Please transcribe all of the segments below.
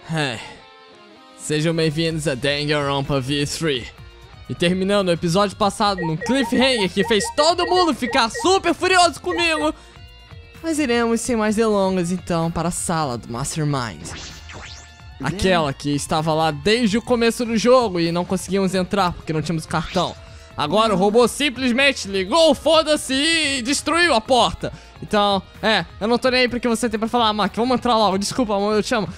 Hey. Sejam bem-vindos a Danganronpa V3. E terminando o episódio passado num cliffhanger que fez todo mundo ficar super furioso comigo, nós iremos sem mais delongas então para a sala do Mastermind. Aquela que estava lá desde o começo do jogo e não conseguimos entrar porque não tínhamos cartão. Agora o robô simplesmente ligou, foda-se, e destruiu a porta. Então, eu não tô nem aí pro que você tem pra falar, Mark. Vamos entrar logo, desculpa, amor, eu te amo.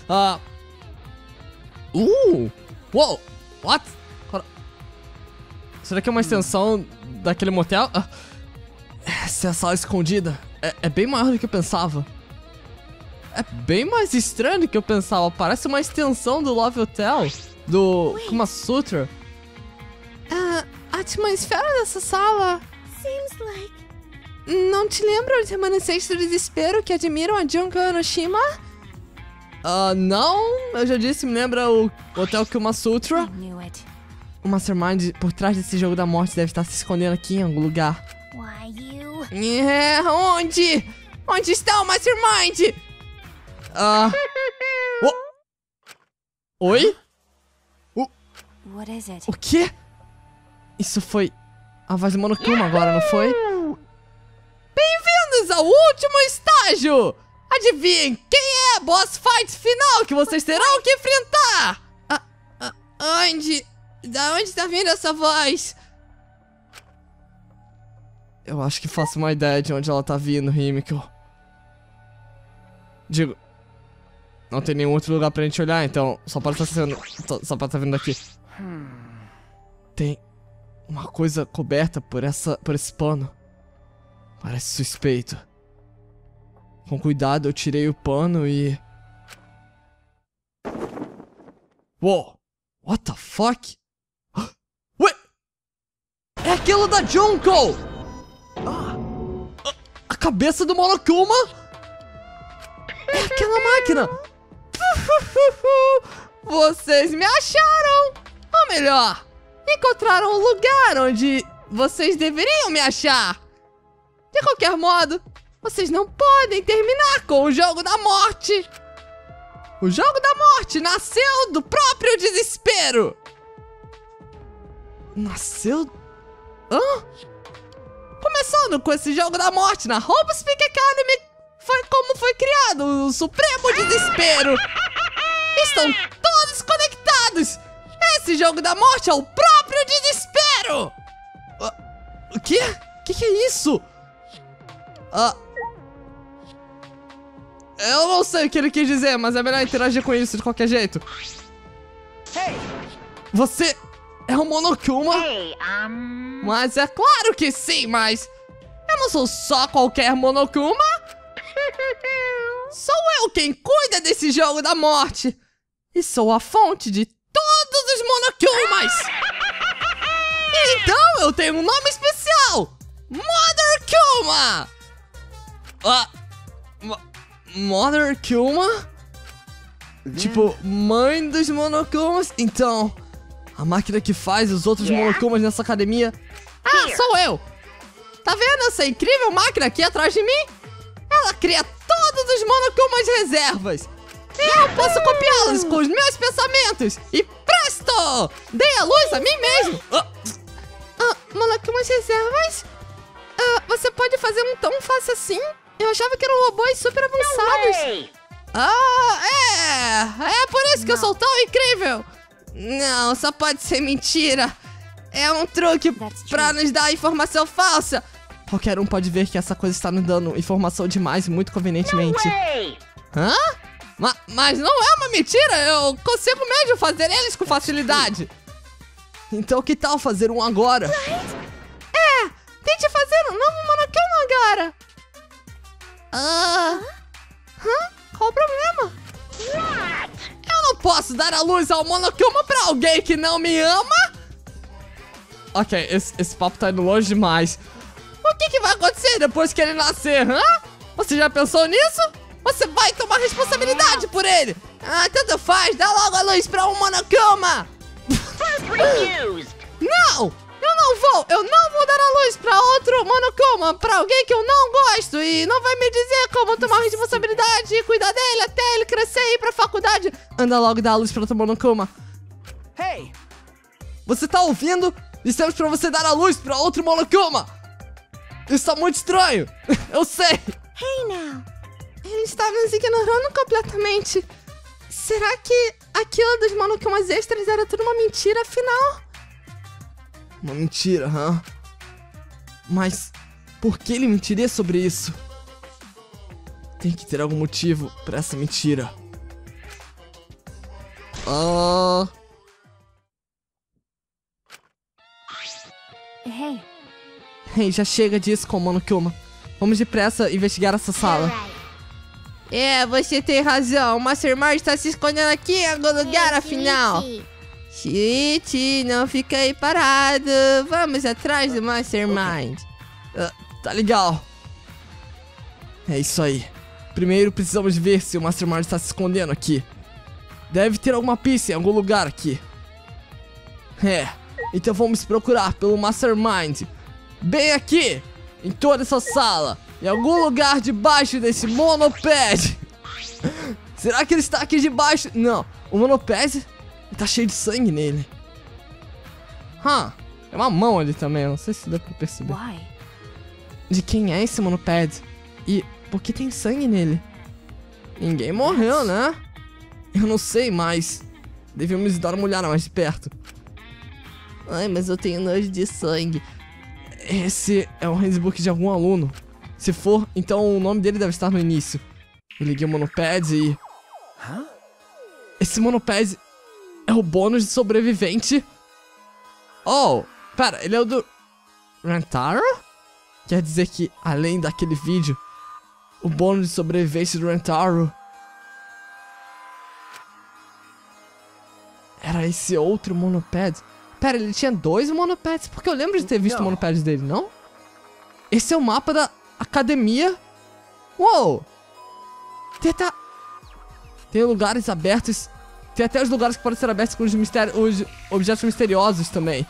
Uou, what? Será que é uma extensão daquele motel? Essa é a sala escondida. É bem maior do que eu pensava. É bem mais estranho do que eu pensava. Parece uma extensão do Love Hotel, do Kama Sutra. A atmosfera dessa sala não te lembra os remanescentes do desespero que admiram a Junko Enoshima? Não, eu já disse, me lembra o Hotel Kama Sutra. O Mastermind por trás desse jogo da morte deve estar se escondendo aqui em algum lugar. Onde? Onde está o Mastermind? Oi? O quê? Isso foi a voz do Monokuma agora, não foi? Bem-vindos ao último estágio! Adivinhem quem é a boss fight final que vocês terão que enfrentar? Da onde tá vindo essa voz? Eu acho que faço uma ideia de onde ela tá vindo, Himiko. Digo, não tem nenhum outro lugar pra gente olhar, então só pode estar vindo daqui. Tem uma coisa coberta por esse pano. Parece suspeito. Com cuidado eu tirei o pano e... Uou! What the fuck? Ué! É aquilo da Junko! A cabeça do Monokuma? É aquela máquina! Vocês me acharam! Ou melhor, encontraram um lugar onde vocês deveriam me achar! De qualquer modo, vocês não podem terminar com o jogo da morte! O jogo da morte nasceu do próprio desespero! Nasceu... Começando com esse jogo da morte na Robospeak Academy, foi como foi criado o supremo desespero! Estão todos conectados! Esse jogo da morte é o próprio desespero! O quê? O que é isso? Eu não sei o que ele quis dizer, mas é melhor interagir com isso de qualquer jeito. Você é o Monokuma? Mas é claro que sim, mas eu não sou só qualquer Monokuma. Sou eu quem cuida desse jogo da morte. E sou a fonte de todos os Monokumas. Então eu tenho um nome especial. Mother Kuma. Mother Kuma? Tipo, mãe dos Monokumas? Então, a máquina que faz os outros Monokumas nessa academia... sou eu! Tá vendo essa incrível máquina aqui atrás de mim? Ela cria todos os Monokumas reservas. E eu posso copiá-los com os meus pensamentos. E presto! Dei a luz a mim mesmo! Monokumas reservas? Você pode fazer um tão fácil assim? Eu achava que eram robôs super avançados. É por isso que eu sou tão incrível. Não, só pode ser mentira. É um truque pra nos dar informação falsa. Qualquer um pode ver que essa coisa está nos dando informação demais, muito convenientemente. Mas não é uma mentira. Eu consigo mesmo fazer eles com facilidade. Então que tal fazer um agora? Tente fazer um novo Monokuma agora. Qual o problema? Eu não posso dar a luz ao Monokuma pra alguém que não me ama? Ok, esse papo tá indo longe demais. O que vai acontecer depois que ele nascer, Você já pensou nisso? Você vai tomar responsabilidade por ele. Tanto faz, dá logo a luz pra um Monokuma. Não, eu não Eu não vou dar a luz pra outro Monokuma, pra alguém que eu não gosto e não vai me dizer como tomar responsabilidade e cuidar dele até ele crescer e ir pra faculdade. Anda logo e dá a luz pra outro Monokuma. Hey! Você tá ouvindo? Dissemos pra você dar a luz pra outro Monokuma. Isso tá muito estranho. Eu sei. Hey now. Ele está nos ignorando completamente. Será que aquilo dos Monokumas extras era tudo uma mentira, afinal? Uma mentira, hã? Mas por que ele mentiria sobre isso? Tem que ter algum motivo pra essa mentira. Hey. Hey, já chega disso com o Monokuma. Vamos depressa investigar essa sala. Alright. É, você tem razão. O Mastermind está se escondendo aqui em algum lugar, afinal. Shit, não fica aí parado. Vamos atrás do Mastermind. Tá legal. É isso aí. Primeiro precisamos ver se o Mastermind está se escondendo aqui. Deve ter alguma pista em algum lugar aqui. Então vamos procurar pelo Mastermind. Bem aqui, em toda essa sala. Em algum lugar debaixo desse monopad. Será que ele está aqui debaixo? Não, o monopad tá cheio de sangue nele. É uma mão ali também, não sei se dá pra perceber. Why? De quem é esse monopad? E por que tem sangue nele? Ninguém morreu, né? Eu não sei, mas devíamos dar uma olhada mais de perto. Ai, mas eu tenho nojo de sangue. Esse é um handbook de algum aluno. Se for, então o nome dele deve estar no início. Eu liguei o monopad e... Esse monopad é o bônus de sobrevivente? Oh, pera, ele é o do... Rentaro? Quer dizer que, além daquele vídeo, o bônus de sobrevivente do Rentaro era esse outro monopad. Pera, ele tinha 2 monopads? Porque eu lembro de ter visto o monopad dele, não? Esse é o mapa da academia. Uou! Tem lugares abertos. Tem até os lugares que podem ser abertos com os objetos misteriosos também.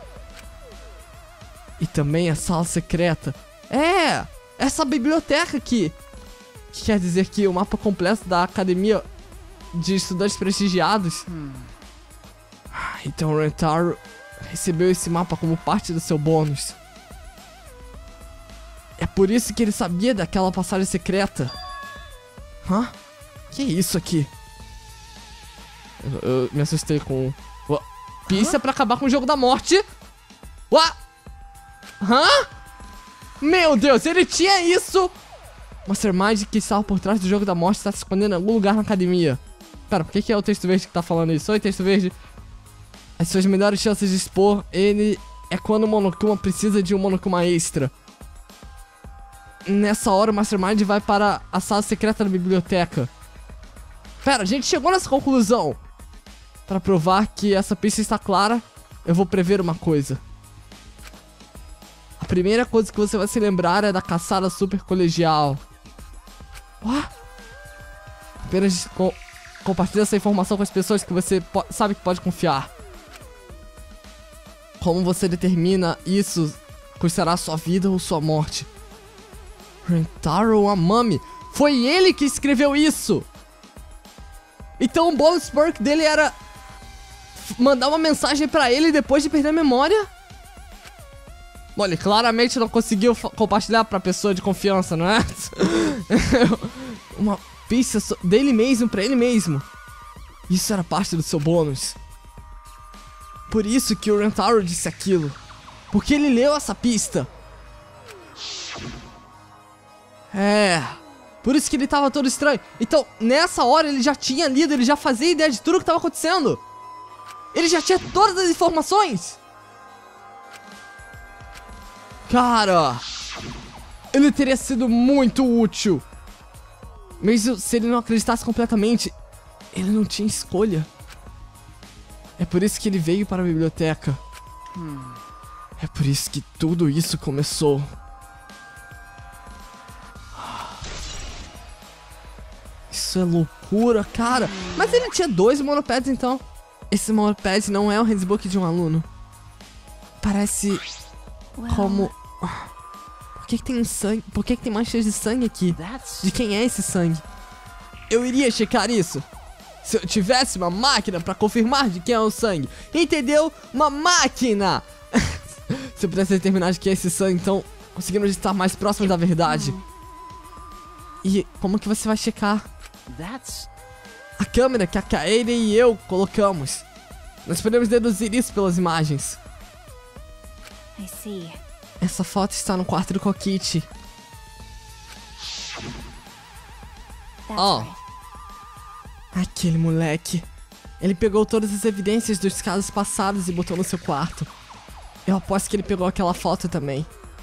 E também a sala secreta. Essa biblioteca aqui. Que quer dizer que o mapa completo da academia de estudantes prestigiados. Então o Rentaro recebeu esse mapa como parte do seu bônus. É por isso que ele sabia daquela passagem secreta. Que é isso aqui? Eu me assustei com... Pista pra acabar com o jogo da morte. Meu Deus, ele tinha isso! Mastermind que estava por trás do jogo da morte está se escondendo em algum lugar na academia. Pera, por que é o texto verde que tá falando isso? Oi, texto verde. As suas melhores chances de expor ele é quando o Monokuma precisa de um Monokuma extra. Nessa hora o Mastermind vai para a sala secreta da biblioteca. Pera, a gente chegou nessa conclusão. Para provar que essa pista está clara, eu vou prever uma coisa. A primeira coisa que você vai se lembrar é da caçada super colegial. Apenas compartilhe essa informação com as pessoas que você sabe que pode confiar. Como você determina isso custará sua vida ou sua morte? Rentaro Amami. Foi ele que escreveu isso. Então o bonus perk dele era mandar uma mensagem pra ele depois de perder a memória? Bom, ele claramente não conseguiu compartilhar pra pessoa de confiança, não é? Uma pista dele mesmo pra ele mesmo. Isso era parte do seu bônus. Por isso que o Rentaro disse aquilo. Porque ele leu essa pista. Por isso que ele tava todo estranho. Então, nessa hora ele já tinha lido, ele já fazia ideia de tudo o que tava acontecendo. Ele já tinha todas as informações. Cara, ele teria sido muito útil. Mesmo se ele não acreditasse completamente, ele não tinha escolha. É por isso que ele veio para a biblioteca. É por isso que tudo isso começou. Isso é loucura, cara. Mas ele tinha 2 monopads, então. Esse monopad não é o handbook de um aluno. Parece como... Por que tem um sangue? Por que tem manchas de sangue aqui? De quem é esse sangue? Eu iria checar isso. Se eu tivesse uma máquina pra confirmar de quem é o sangue. Entendeu? Uma máquina! Se eu pudesse determinar de quem é esse sangue, então conseguimos estar mais próximos da verdade. E como que você vai checar? A câmera que a Kaede e eu colocamos. Nós podemos deduzir isso pelas imagens. I see. Essa foto está no quarto do Kokkichi. That's Oh. right. Aquele moleque. Ele pegou todas as evidências dos casos passados e botou no seu quarto. Eu aposto que ele pegou aquela foto também.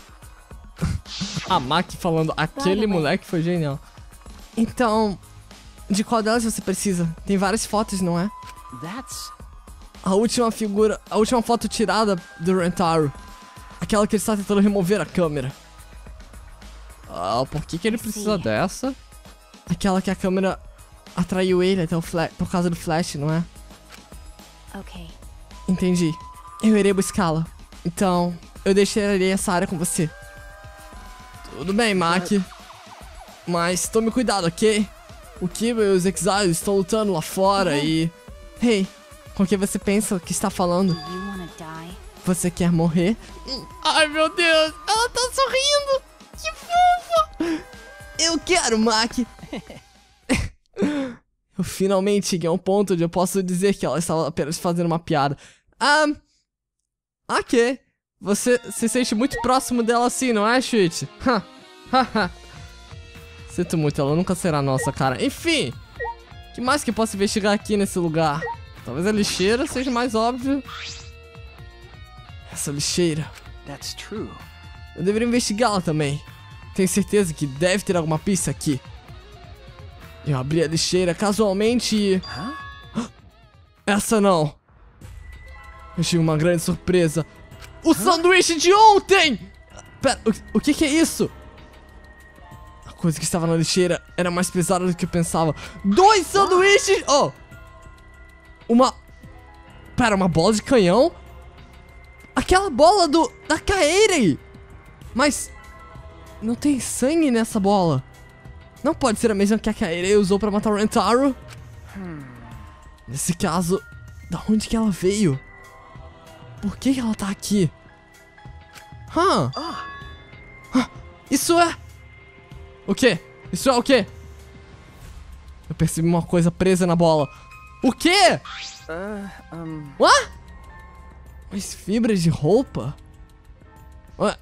A Maki falando, aquele moleque foi genial. Então, de qual delas você precisa? Tem várias fotos, não é? A última foto tirada do Rentaro. Aquela que ele está tentando remover a câmera. Ah, por que ele precisa dessa? Aquela que a câmera atraiu ele até o flash, por causa do flash, não é? Okay. Entendi. Eu irei buscá-la. Então, eu deixarei essa área com você. Tudo bem, Maki. Mas tome cuidado, ok? O Kiba e os Exiles estão lutando lá fora e... Hey, com que você pensa que está falando? You wanna die? Você quer morrer? Ai, meu Deus! Ela tá sorrindo! Que fofa! Eu quero, Maki! Eu finalmente cheguei a um ponto onde eu posso dizer que ela estava apenas fazendo uma piada. Ok. Você se sente muito próximo dela assim, não é, Shuichi? Sinto muito, ela nunca será nossa, cara. Enfim, o que mais que eu posso investigar aqui nesse lugar? Talvez a lixeira seja mais óbvio. Essa lixeira. Eu deveria investigá-la também. Tenho certeza que deve ter alguma pista aqui. Eu abri a lixeira casualmente e... Essa não. Eu tive uma grande surpresa. O sanduíche de ontem! Pera, o que é isso? A coisa que estava na lixeira era mais pesada do que eu pensava. 2 sanduíches! Oh! Pera, uma bola de canhão? Aquela bola da Kaede! Mas... não tem sangue nessa bola. Não pode ser a mesma que a Kaede usou pra matar o Rentaro. Nesse caso, da onde que ela veio? Por que ela tá aqui? Isso é... O quê? Isso é o quê? Eu percebi uma coisa presa na bola. O quê? Ué? Mas fibras de roupa? Ué?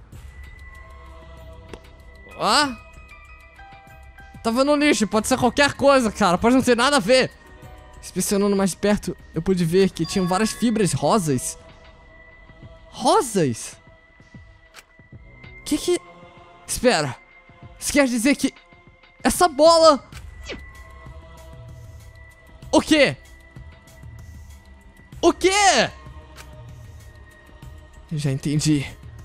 Tava no lixo, pode ser qualquer coisa, cara. Pode não ter nada a ver. Inspecionando mais de perto, eu pude ver que tinham várias fibras rosas. Rosas? Que... Espera. Isso quer dizer que... essa bola... O quê? O quê? Eu já entendi.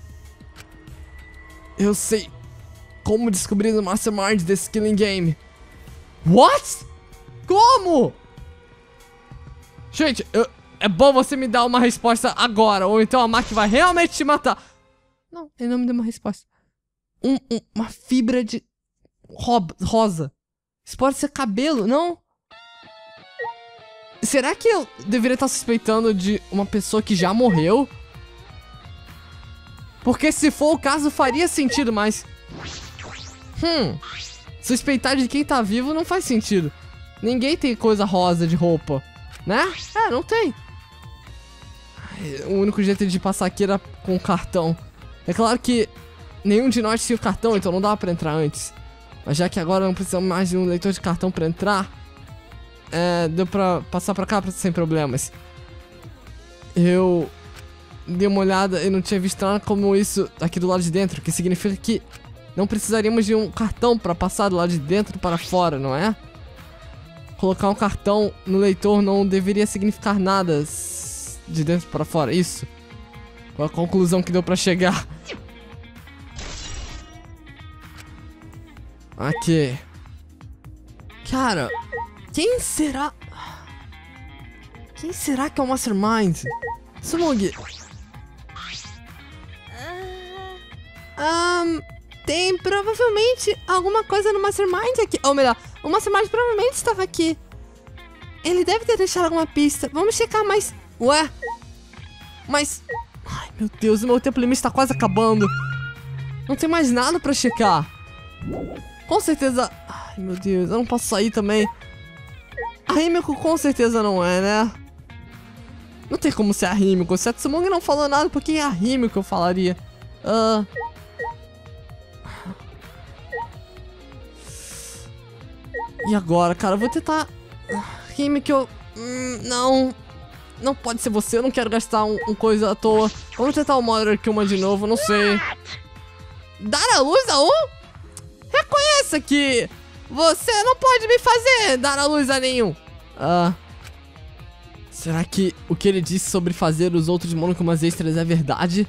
Eu sei como descobrir o Mastermind desse Killing Game. What? Como? Gente, é bom você me dar uma resposta agora, ou então a Maki vai realmente te matar. Não, ele não me deu uma resposta. Uma fibra de rosa. Isso pode ser cabelo, não? Será que eu deveria estar suspeitando de uma pessoa que já morreu? Porque se for o caso, faria sentido, mas... Suspeitar de quem tá vivo não faz sentido. Ninguém tem coisa rosa de roupa, né? Não tem. O único jeito de passar aqui era com o cartão. É claro que nenhum de nós tinha o cartão, então não dava pra entrar antes. Mas já que agora não precisamos mais de um leitor de cartão pra entrar, deu pra passar pra cá sem problemas. Eu dei uma olhada e não tinha visto nada como isso aqui do lado de dentro, que significa que não precisaríamos de um cartão pra passar do lado de dentro para fora, não é? Colocar um cartão no leitor não deveria significar nada de dentro para fora, isso? Qual a conclusão que deu pra chegar? Aqui. Cara, quem será? Quem será que é o Mastermind? Sumog, Tem provavelmente alguma coisa no Mastermind aqui. Ou melhor, o Mastermind provavelmente estava aqui. Ele deve ter deixado alguma pista. Vamos checar mais. Ué? Mas... Ai, meu Deus, o meu tempo limite está quase acabando. Não tem mais nada pra checar. Com certeza... Ai, meu Deus, eu não posso sair também. A Himiko com certeza não é, né? Não tem como ser a Himiko. Se a Tsumongi não falou nada, por que é a Himiko eu falaria? E agora, cara? Eu vou tentar... Himiko... Não... Não pode ser você, eu não quero gastar um coisa à toa. Vamos tentar o Mother Kyuma de novo, não sei. Dar a luz a um? Reconheça que você não pode me fazer dar a luz a nenhum. Será que o que ele disse sobre fazer os outros Monokumas extras é verdade?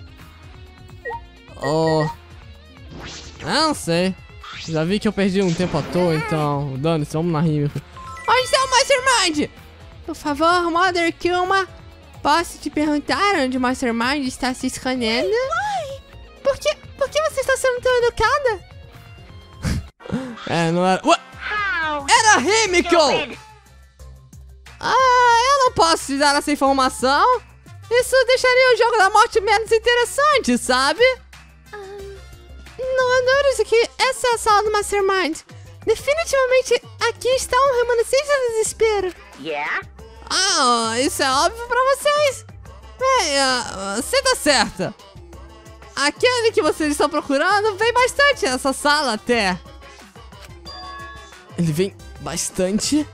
Eu não sei. Já vi que eu perdi um tempo à toa, então... Dane-se, vamos na Himiko. Onde está o Mastermind? Por favor, Mother Kyuma, posso te perguntar onde o Mastermind está se escaneando? Por que você está sendo tão educada? Não era... Ué? Era Himiko! Eu não posso te dar essa informação. Isso deixaria o jogo da morte menos interessante, sabe? Não disse que essa é a sala do Mastermind. Definitivamente aqui está um remanescente do desespero. Isso é óbvio pra vocês. Você tá certa. Aquele que vocês estão procurando vem bastante nessa sala até. Ele vem bastante?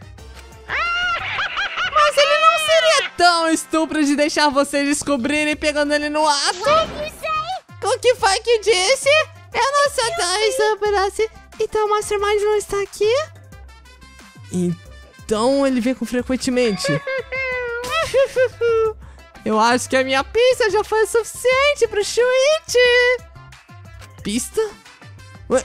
Mas ele não seria tão estúpido de deixar vocês descobrirem pegando ele no ato? O que foi que disse? Eu não sou tão estúpido assim. Então o Mastermind não está aqui? Então ele vem com frequentemente. Eu acho que a minha pista já foi o suficiente pro Shuichi. Pista? Ué?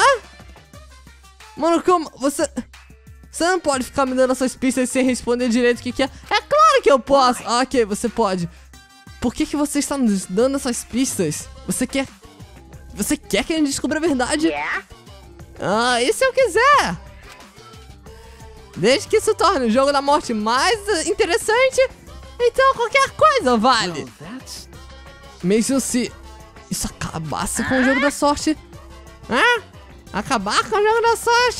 Monokuma, você não pode ficar me dando essas pistas sem responder direito o que é. É claro que eu posso. Ok, você pode. Por que você está nos dando essas pistas? Você quer que a gente descubra a verdade? E se eu quiser? Desde que isso torne o jogo da morte mais interessante, então qualquer coisa vale. Mesmo se isso acabasse com o jogo da sorte. Acabar com o jogo da sorte?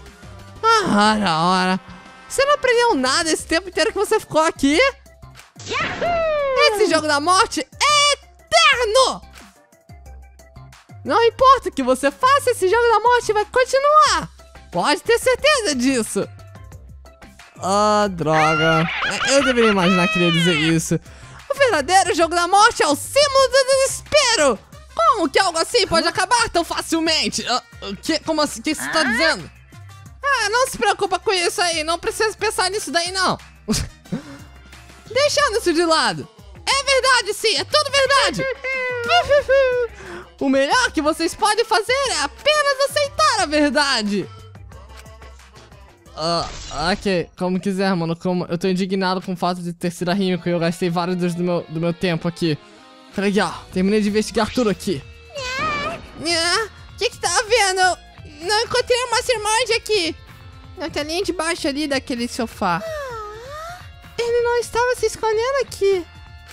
Ora. Você não aprendeu nada esse tempo inteiro que você ficou aqui? Esse jogo da morte é eterno! Não importa o que você faça, esse jogo da morte vai continuar. Pode ter certeza disso. Droga. Eu deveria imaginar que ele ia dizer isso. O verdadeiro jogo da morte é o símbolo do desespero. Como que algo assim pode acabar tão facilmente? Como assim? O que você tá dizendo? Não se preocupa com isso aí. Não precisa pensar nisso daí, não. Deixando isso de lado. É verdade, sim. É tudo verdade. O melhor que vocês podem fazer é apenas aceitar a verdade. Ok, como quiser, mano. Eu tô indignado com o fato de ter sido a Himiko e eu gastei vários do meu tempo aqui. Legal, terminei de investigar tudo aqui. O que tá vendo? Eu não encontrei o Mastermind aqui. Na telinha de baixo ali daquele sofá. Ele não estava se escondendo aqui.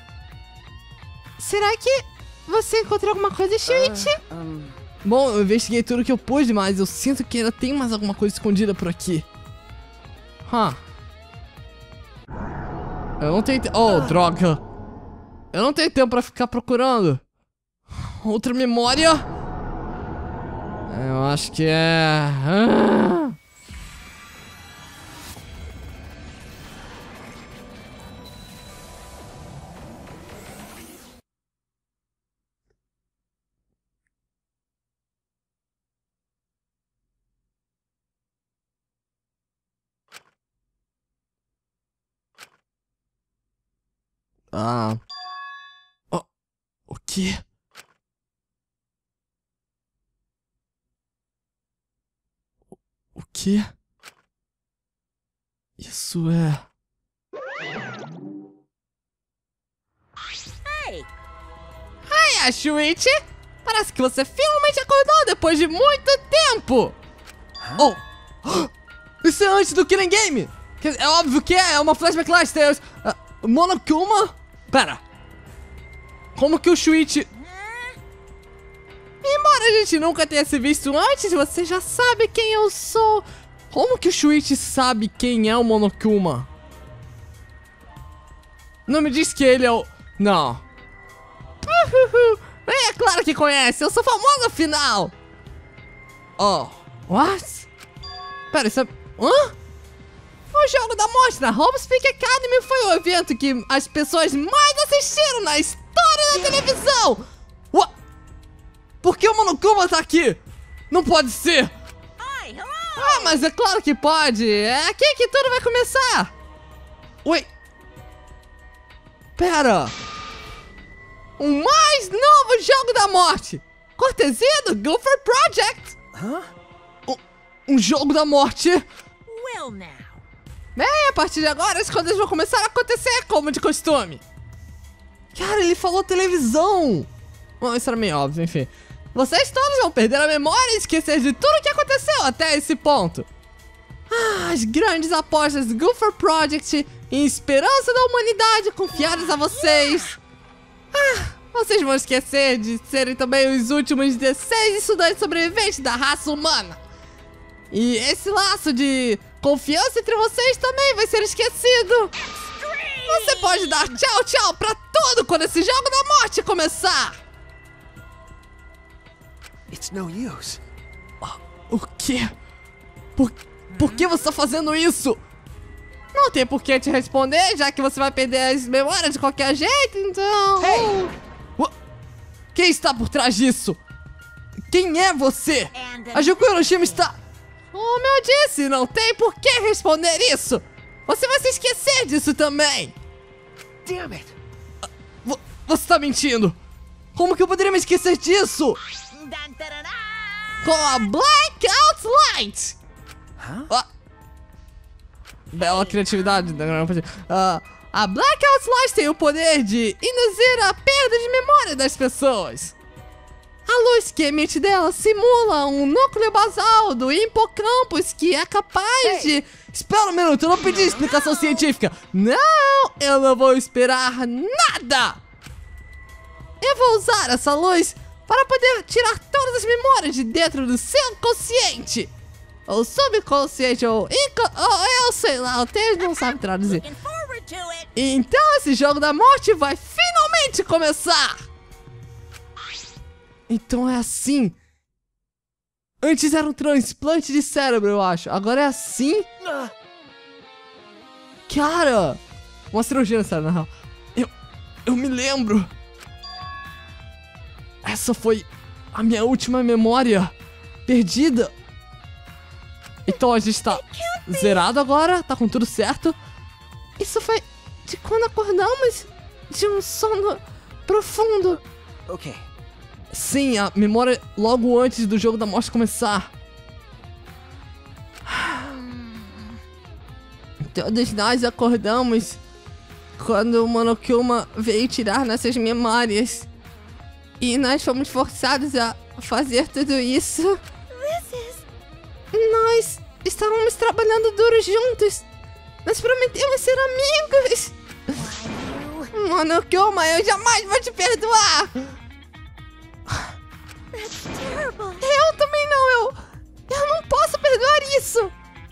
Será que você encontrou alguma coisa, Shuichi? Bom, eu investiguei tudo que eu pude, mas eu sinto que ainda tem mais alguma coisa escondida por aqui. Eu não tenho... droga. Eu não tenho tempo pra ficar procurando. Outra memória? Eu acho que é... O quê? O quê? Isso é... Hey, Shuichi! Parece que você finalmente acordou depois de muito tempo. Oh! Isso é antes do Killing Game. É óbvio que é uma Flashback Lifestyles. Monokuma? Pera. Como que o Shuichi... Embora a gente nunca tenha se visto antes, você já sabe quem eu sou. Como que o Shuichi sabe quem é o Monokuma? Não me diz que ele é o... Não. É claro que conhece, eu sou famoso afinal. Oh, what? Pera, isso é... Hã? O jogo da morte na Homepeak Academy foi o evento que as pessoas mais assistiram na história da televisão. What? Por que o Monokuma tá aqui? Não pode ser. Ah, mas é claro que pode. É aqui que tudo vai começar. Oi. Pera. Um mais novo jogo da morte. Cortesia do Gopher Project. Um jogo da morte. Bem, a partir de agora as coisas vão começar a acontecer como de costume. Cara, ele falou televisão. Bom, isso era meio óbvio, enfim. Vocês todos vão perder a memória e esquecer de tudo o que aconteceu até esse ponto. As grandes apostas do Gopher Project em esperança da humanidade confiadas a vocês. Vocês vão esquecer de serem também os últimos 16 estudantes sobreviventes da raça humana. E esse laço de confiança entre vocês também vai ser esquecido. Você pode dar tchau, tchau pra tudo quando esse jogo da morte começar. It's no use. O quê? Por que você tá fazendo isso? Não tem por que te responder, já que você vai perder as memórias de qualquer jeito, então... Hey! Quem está por trás disso? Quem é você? A Juku Hiroshima está... Como eu disse, não tem por que responder isso. Você vai se esquecer disso também. Damn it. Você tá mentindo. Como que eu poderia me esquecer disso? Com a Blackout Light. Bela criatividade. A Blackout Light tem o poder de induzir a perda de memória das pessoas. A luz que emite dela simula um núcleo basal do hipocampus que é capaz de... Espera um minuto, eu não pedi explicação científica. Não, eu não vou esperar nada. Eu vou usar essa luz para poder tirar todas as memórias de dentro do seu consciente. Ou subconsciente, ou eu sei lá, o texto não sabe traduzir. Então esse jogo da morte vai finalmente começar. Então é assim. Antes era um transplante de cérebro, eu acho. Agora é assim? Cara, uma cirurgia no cérebro, na real. Eu me lembro. Essa foi a minha última memória perdida. Então a gente tá zerado agora, tá com tudo certo. Isso foi de quando acordamos de um sono profundo. Ok. Sim, a memória logo antes do jogo da morte começar. Todos nós acordamos quando o Monokuma veio tirar nossas memórias. E nós fomos forçados a fazer tudo isso. Nós estávamos trabalhando duro juntos. Nós prometemos ser amigos. Monokuma, eu jamais vou te perdoar. Eu também não, eu não posso perdoar isso.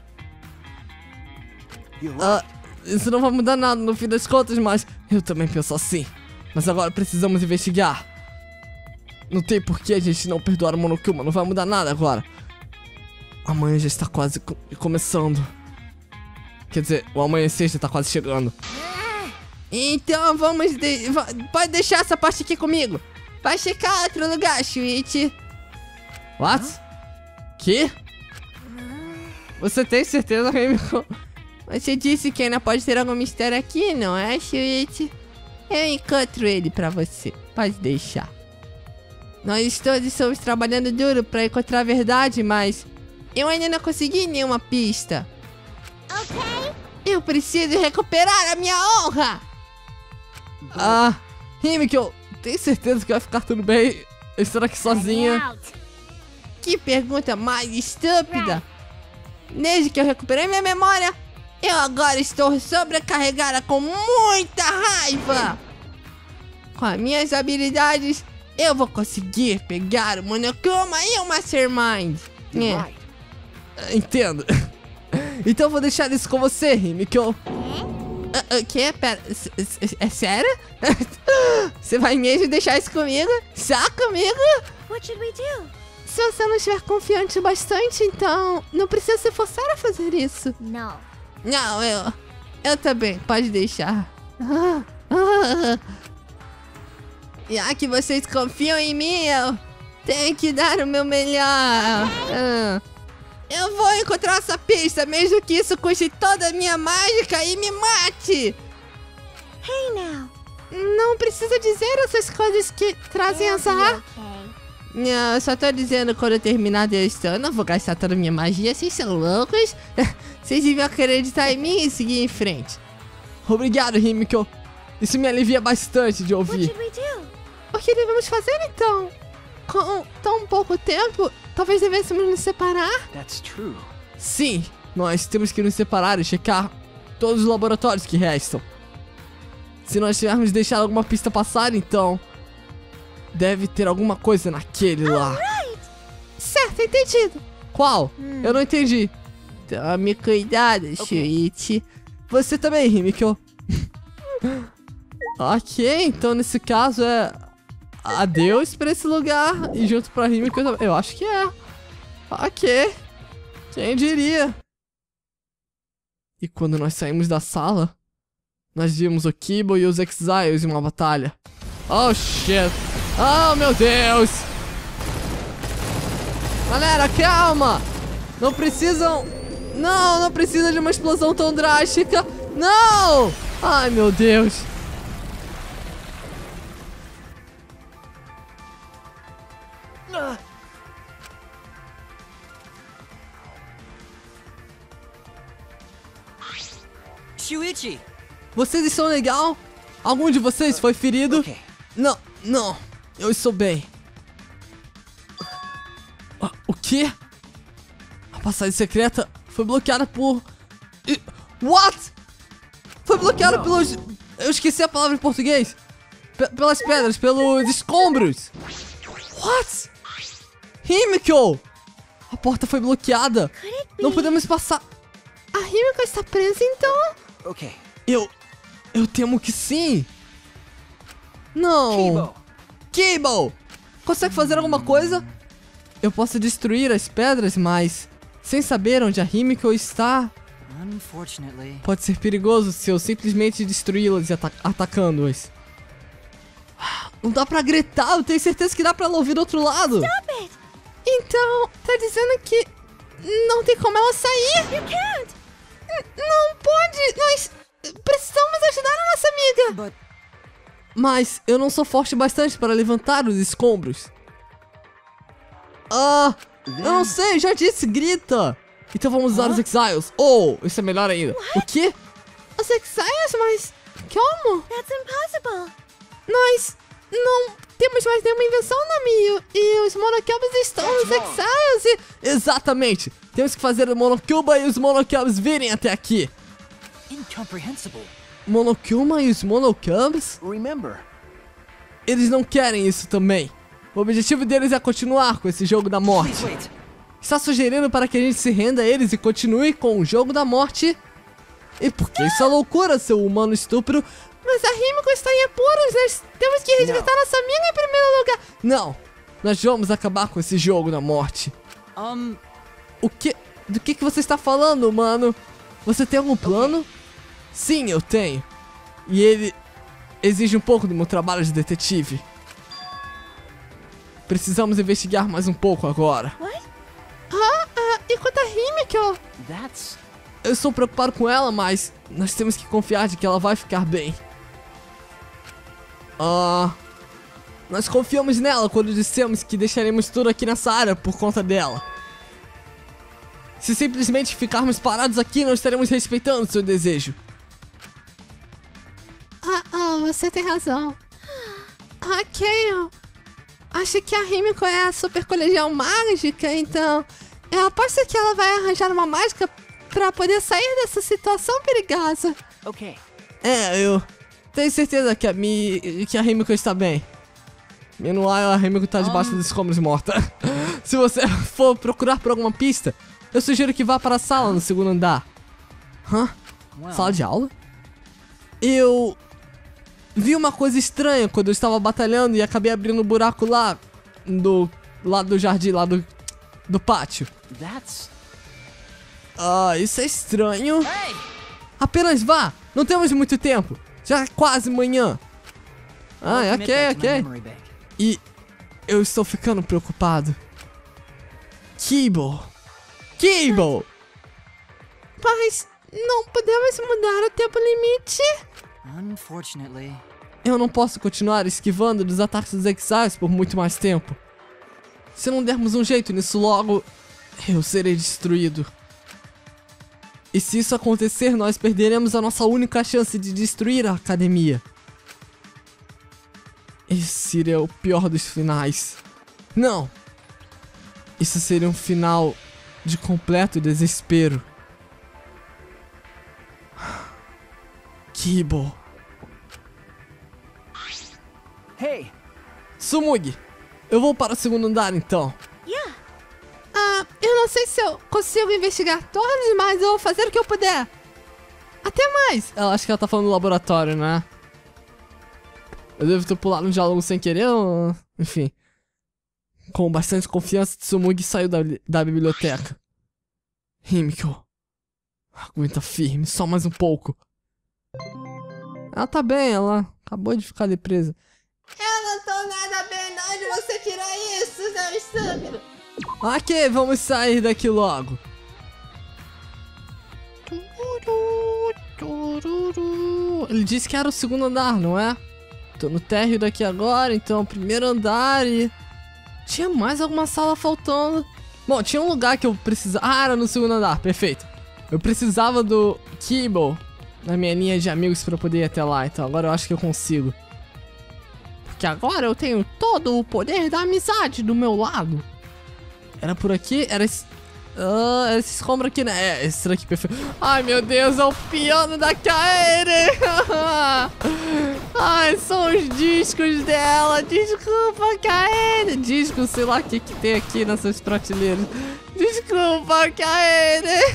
Isso não vai mudar nada no fim das contas, mas eu também penso assim. Mas agora precisamos investigar. Não tem por que a gente não perdoar o Monokuma, não vai mudar nada agora. Amanhã já está quase começando. Quer dizer, o amanhecer já está quase chegando. Então vamos... Pode deixar essa parte aqui comigo. Vai checar outro lugar, Shuichi. What? Que? Você tem certeza, Remiko? Você disse que ainda pode ter algum mistério aqui, não é, Shuichi? Eu encontro ele pra você. Pode deixar. Nós todos estamos trabalhando duro pra encontrar a verdade, mas... eu ainda não consegui nenhuma pista. Ok. Eu preciso recuperar a minha honra. Remiko, tem certeza que vai ficar tudo bem? estar aqui sozinha. Out. Que pergunta mais estúpida. Desde que eu recuperei minha memória, eu agora estou sobrecarregada com muita raiva. Com as minhas habilidades, eu vou conseguir pegar o Monokuma e o Mastermind. You're É, right. entendo. Então eu vou deixar isso com você, Himiko. O quê? Pera, é sério? Você vai mesmo deixar isso comigo? Só comigo? What should we do? Se você não estiver confiante o bastante, então não precisa se forçar a fazer isso. No. Não, eu também, pode deixar. Já que vocês confiam em mim, eu tenho que dar o meu melhor. Eu vou encontrar essa pista, mesmo que isso custe toda a minha mágica e me mate. Hey now. Não precisa dizer essas coisas que trazem It'll be azar. okay. Não, eu só tô dizendo quando eu terminar deste ano, eu vou gastar toda a minha magia, vocês são loucos? Vocês deviam acreditar em mim e seguir em frente. Obrigado, Himiko. Isso me alivia bastante de What ouvir. should we do? O que devemos fazer então? Com tão pouco tempo, talvez devêssemos nos separar? That's true. Sim, nós temos que nos separar e checar todos os laboratórios que restam. Se nós tivermos deixado alguma pista passar, então deve ter alguma coisa naquele lá. Certo, entendido. Qual? Eu não entendi. Tome cuidado, Shuichi. Você também, Himiko. Ok, então nesse caso é adeus pra esse lugar e junto pra Himiko também. Eu acho que é. Ok. Quem diria? E quando nós saímos da sala, nós vimos o Kibo e os Exiles em uma batalha. Oh, shit. Oh, meu Deus. Galera, calma. Não precisam... Não precisa de uma explosão tão drástica. Não! Ai, meu Deus. Shuichi! Vocês estão legal? Algum de vocês foi ferido? Okay. Não. Eu estou bem. O quê? A passagem secreta foi bloqueada por... What? Foi bloqueada Não. pelos... Eu esqueci a palavra em português. Pelas pedras, pelos escombros. What? Himiko! A porta foi bloqueada. Could it be? Não podemos passar. A Himiko está presa então? Okay. Eu temo que sim. Não. Kibo! Consegue fazer alguma coisa? Eu posso destruir as pedras, mas sem saber onde a Himiko está, Unfortunately. pode ser perigoso se eu simplesmente destruí-las e atacando-as. Não dá pra gritar, eu tenho certeza que dá pra ela ouvir do outro lado. Stop it! Então, tá dizendo que não tem como ela sair? You can't! Não pode, nós precisamos ajudar a nossa amiga. But Mas eu não sou forte bastante para levantar os escombros. Eu não sei, já disse, grita. Então vamos usar os Exiles. Oh, isso é melhor ainda. O quê? Os Exiles? Mas como? That's impossible! Nós não temos mais nenhuma invenção, Nami. E os Monokubs estão nos Exiles e... Exatamente. Temos que fazer o Monokuba e os Monokubs virem até aqui. incomprehensible. Monokuma e os Monokubs? Remember, Eles não querem isso também. O objetivo deles é continuar com esse jogo da morte. please wait. Está sugerindo para que a gente se renda a eles e continue com o jogo da morte? E por que isso é loucura, seu humano estúpido? Mas a Himiko está em apuros, nós temos que resgatar nossa amiga em primeiro lugar. Não, nós vamos acabar com esse jogo da morte. O que? Do que você está falando, mano? Você tem algum plano? Sim, eu tenho. E ele exige um pouco do meu trabalho de detetive. Precisamos investigar mais um pouco agora. What? E quanto a Himiko? That's Eu estou preocupado com ela, mas nós temos que confiar de que ela vai ficar bem. Nós confiamos nela quando dissemos que deixaremos tudo aqui nessa área por conta dela. Se simplesmente ficarmos parados aqui, não estaremos respeitando seu desejo. Você tem razão. Ok, acho que a Himiko é a super colegial mágica, então eu aposto que ela vai arranjar uma mágica pra poder sair dessa situação perigosa. Okay. Eu tenho certeza que a Himiko está bem. Meanwhile, a Himiko tá debaixo dos escombros morta. Se você for procurar por alguma pista, eu sugiro que vá para a sala no segundo andar. Well, Sala de aula? Eu vi uma coisa estranha quando eu estava batalhando e acabei abrindo um buraco lá do lado do jardim, lá do pátio. that's... Isso é estranho. Hey! Apenas vá, não temos muito tempo. Já é quase manhã. I'll commit that to my ok. memory bank. E eu estou ficando preocupado. Cable! Mas não podemos mudar o tempo limite? Unfortunately. Eu não posso continuar esquivando dos ataques dos Exiles por muito mais tempo. Se não dermos um jeito nisso logo, eu serei destruído. E se isso acontecer, nós perderemos a nossa única chance de destruir a academia. Esse seria o pior dos finais. Não! Isso seria um final de completo desespero. Kibo. Hey! Tsumugi, eu vou para o segundo andar então. Yeah. Eu não sei se eu consigo investigar todos, mas eu vou fazer o que eu puder. Até mais! Eu acho que ela tá falando do laboratório, né? Eu devo ter pulado um diálogo sem querer, ou... enfim. Com bastante confiança, Tsumugi saiu da biblioteca. Himiko. Aguenta firme, só mais um pouco. Ela tá bem, ela acabou de ficar ali presa. Eu não tô nada bem, não. Onde você tira isso, seu estúpido? Ok, vamos sair daqui logo. Ele disse que era o segundo andar, não é? Tô no térreo daqui agora, então primeiro andar e... Tinha mais alguma sala faltando. Bom, tinha um lugar que eu precisava... era no segundo andar, perfeito. Eu precisava do Kibo na minha linha de amigos pra poder ir até lá, então agora eu acho que eu consigo. Porque agora eu tenho todo o poder da amizade do meu lado. Era por aqui? Era esse escombro aqui, né? Esse daqui, perfeito. Ai, meu Deus, é o piano da Kaede. Ai, são os discos dela. Desculpa, Kaede. Discos, sei lá o que tem aqui nessas prateleiras. Desculpa, Kaede.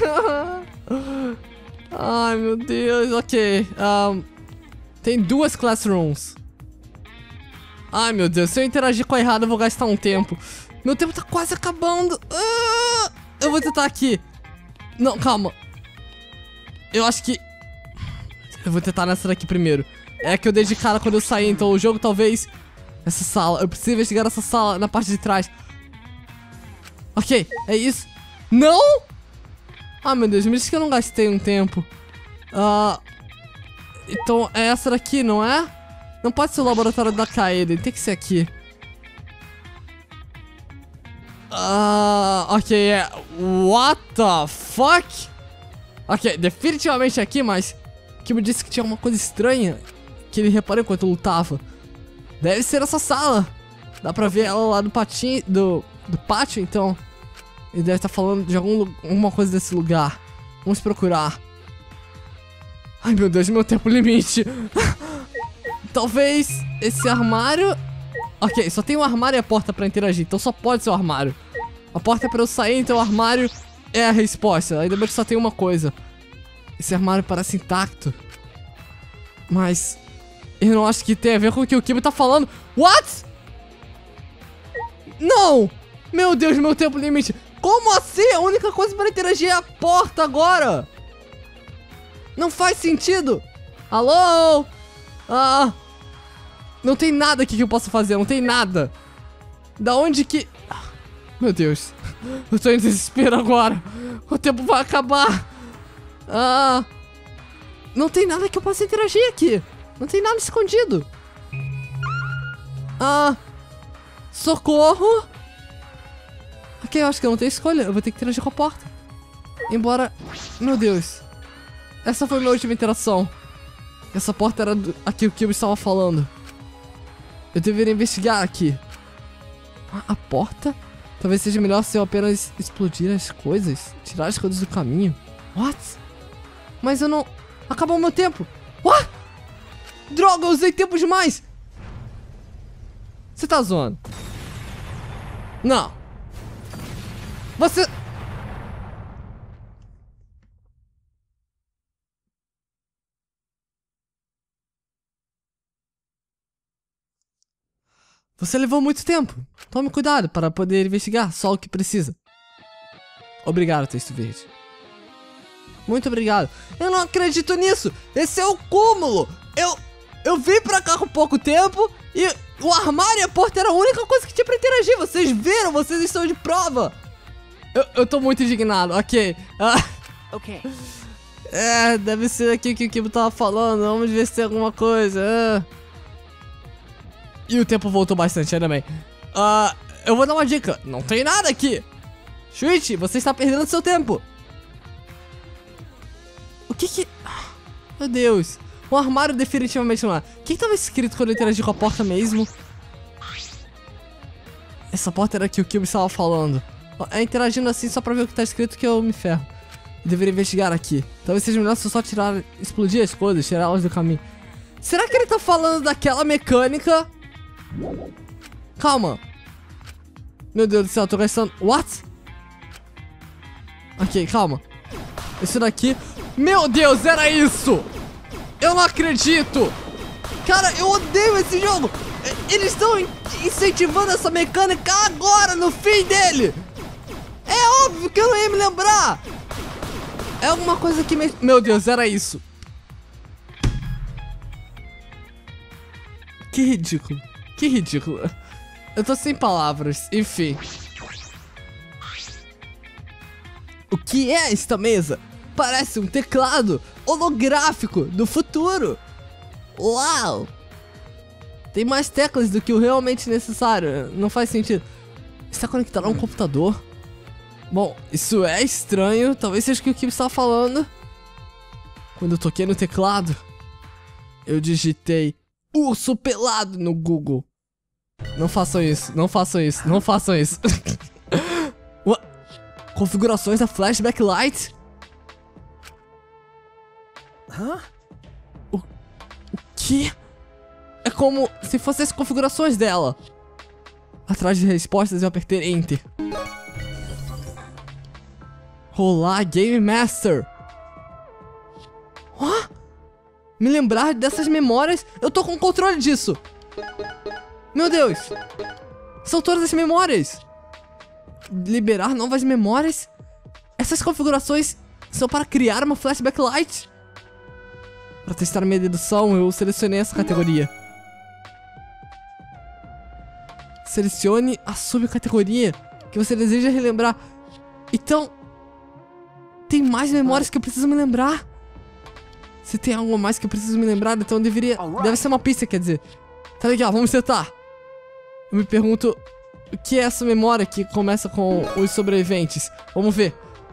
Ai, meu Deus, ok. Tem duas classrooms. Ai, meu Deus, se eu interagir com a errada, eu vou gastar um tempo. Meu tempo tá quase acabando. Eu vou tentar aqui. Não, calma. Eu acho que... eu vou tentar nessa daqui primeiro. É que eu dei de cara quando eu saí, então o jogo talvez... essa sala, eu preciso investigar essa sala na parte de trás. Ok, é isso. Não! Ah, meu Deus, me disse que eu não gastei um tempo. Então é essa daqui, não é? Não pode ser o laboratório da Kaede, tem que ser aqui. Ok, é... what the fuck? Ok, definitivamente aqui, mas... que me disse que tinha uma coisa estranha que ele reparou enquanto eu lutava. Deve ser essa sala. Dá pra ver ela lá do patinho... do pátio, então... ele deve estar falando de alguma coisa desse lugar. Vamos procurar. Ai, meu Deus, meu tempo limite. Talvez esse armário... ok, só tem um armário e a porta pra interagir, então só pode ser o armário. A porta é pra eu sair, então o armário é a resposta. Ainda bem que só tem uma coisa. Esse armário parece intacto. Mas... eu não acho que tem a ver com o que o Kibo tá falando. What? Não! Meu Deus, meu tempo limite. Como assim? A única coisa para interagir é a porta agora. Não faz sentido. Alô? Não tem nada aqui que eu possa fazer, não tem nada. Da onde que... meu Deus. Eu tô em desespero agora. O tempo vai acabar. Não tem nada que eu possa interagir aqui. Não tem nada escondido. Socorro. Ok, eu acho que eu não tenho escolha. Eu vou ter que interagir com a porta. Embora... meu Deus. Essa foi a minha última interação. Essa porta era aqui o que eu estava falando. Eu deveria investigar aqui. A porta? Talvez seja melhor se eu apenas explodir as coisas. Tirar as coisas do caminho. What? Mas eu não... Acabou o meu tempo. What? Droga, eu usei tempo demais. Você tá zoando? Não. Você... Você levou muito tempo. Tome cuidado para poder investigar só o que precisa. Obrigado, texto verde. Muito obrigado. Eu não acredito nisso. Esse é o cúmulo. Eu vim pra cá com pouco tempo e o armário e a porta era a única coisa que tinha pra interagir. Vocês viram? Vocês estão de prova. Eu tô muito indignado. Ok. Okay. É, deve ser aqui que o Kibo tava falando. Vamos ver se tem alguma coisa. E o tempo voltou bastante, ainda bem. Eu vou dar uma dica. Não tem nada aqui. Shuichi, você está perdendo seu tempo. O que? Meu Deus. O armário definitivamente não é. O que estava escrito quando eu interagi com a porta mesmo? Essa porta era que o Kibo estava falando. É interagindo assim só pra ver o que tá escrito que eu me ferro. Eu deveria investigar aqui. Talvez seja melhor se eu só explodir as coisas, tirar elas do caminho. Será que ele tá falando daquela mecânica? Calma. Meu Deus do céu, eu tô gastando... What? Ok, calma. Isso daqui... Meu Deus, era isso! Eu não acredito! Cara, eu odeio esse jogo! Eles estão incentivando essa mecânica agora, no fim dele! É óbvio que eu não ia me lembrar! É alguma coisa que me... Meu Deus, era isso! Que ridículo. Que ridículo. Eu tô sem palavras, enfim. O que é esta mesa? Parece um teclado holográfico do futuro. Uau! Tem mais teclas do que o realmente necessário. Não faz sentido. Está conectado a um computador? Bom, isso é estranho. Talvez seja o que o Kibo estava falando. Quando eu toquei no teclado, eu digitei urso pelado no Google. Não façam isso, não façam isso, não façam isso. Configurações da Flashback Light? O que? É como se fossem as configurações dela. Atrás de respostas eu apertei Enter. Olá, Game Master. Me lembrar dessas memórias. Eu tô com o controle disso. Meu Deus. São todas as memórias. Liberar novas memórias. Essas configurações são para criar uma Flashback Light. Para testar minha dedução, eu selecionei essa categoria. Selecione a subcategoria que você deseja relembrar. Então, tem mais memórias que eu preciso me lembrar. Se tem algo mais que eu preciso me lembrar, então deveria... Deve ser uma pista, quer dizer. Tá legal, vamos tentar. Eu me pergunto... O que é essa memória que começa com os sobreviventes? Vamos ver.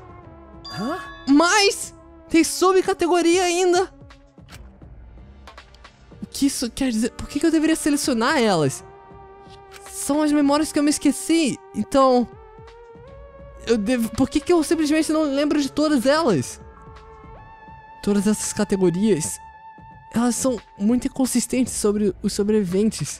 Mas... Tem subcategoria ainda. O que isso quer dizer? Por que eu deveria selecionar elas? São as memórias que eu me esqueci. Então... Por que eu simplesmente não lembro de todas elas? Todas essas categorias, elas são muito inconsistentes sobre os sobreviventes.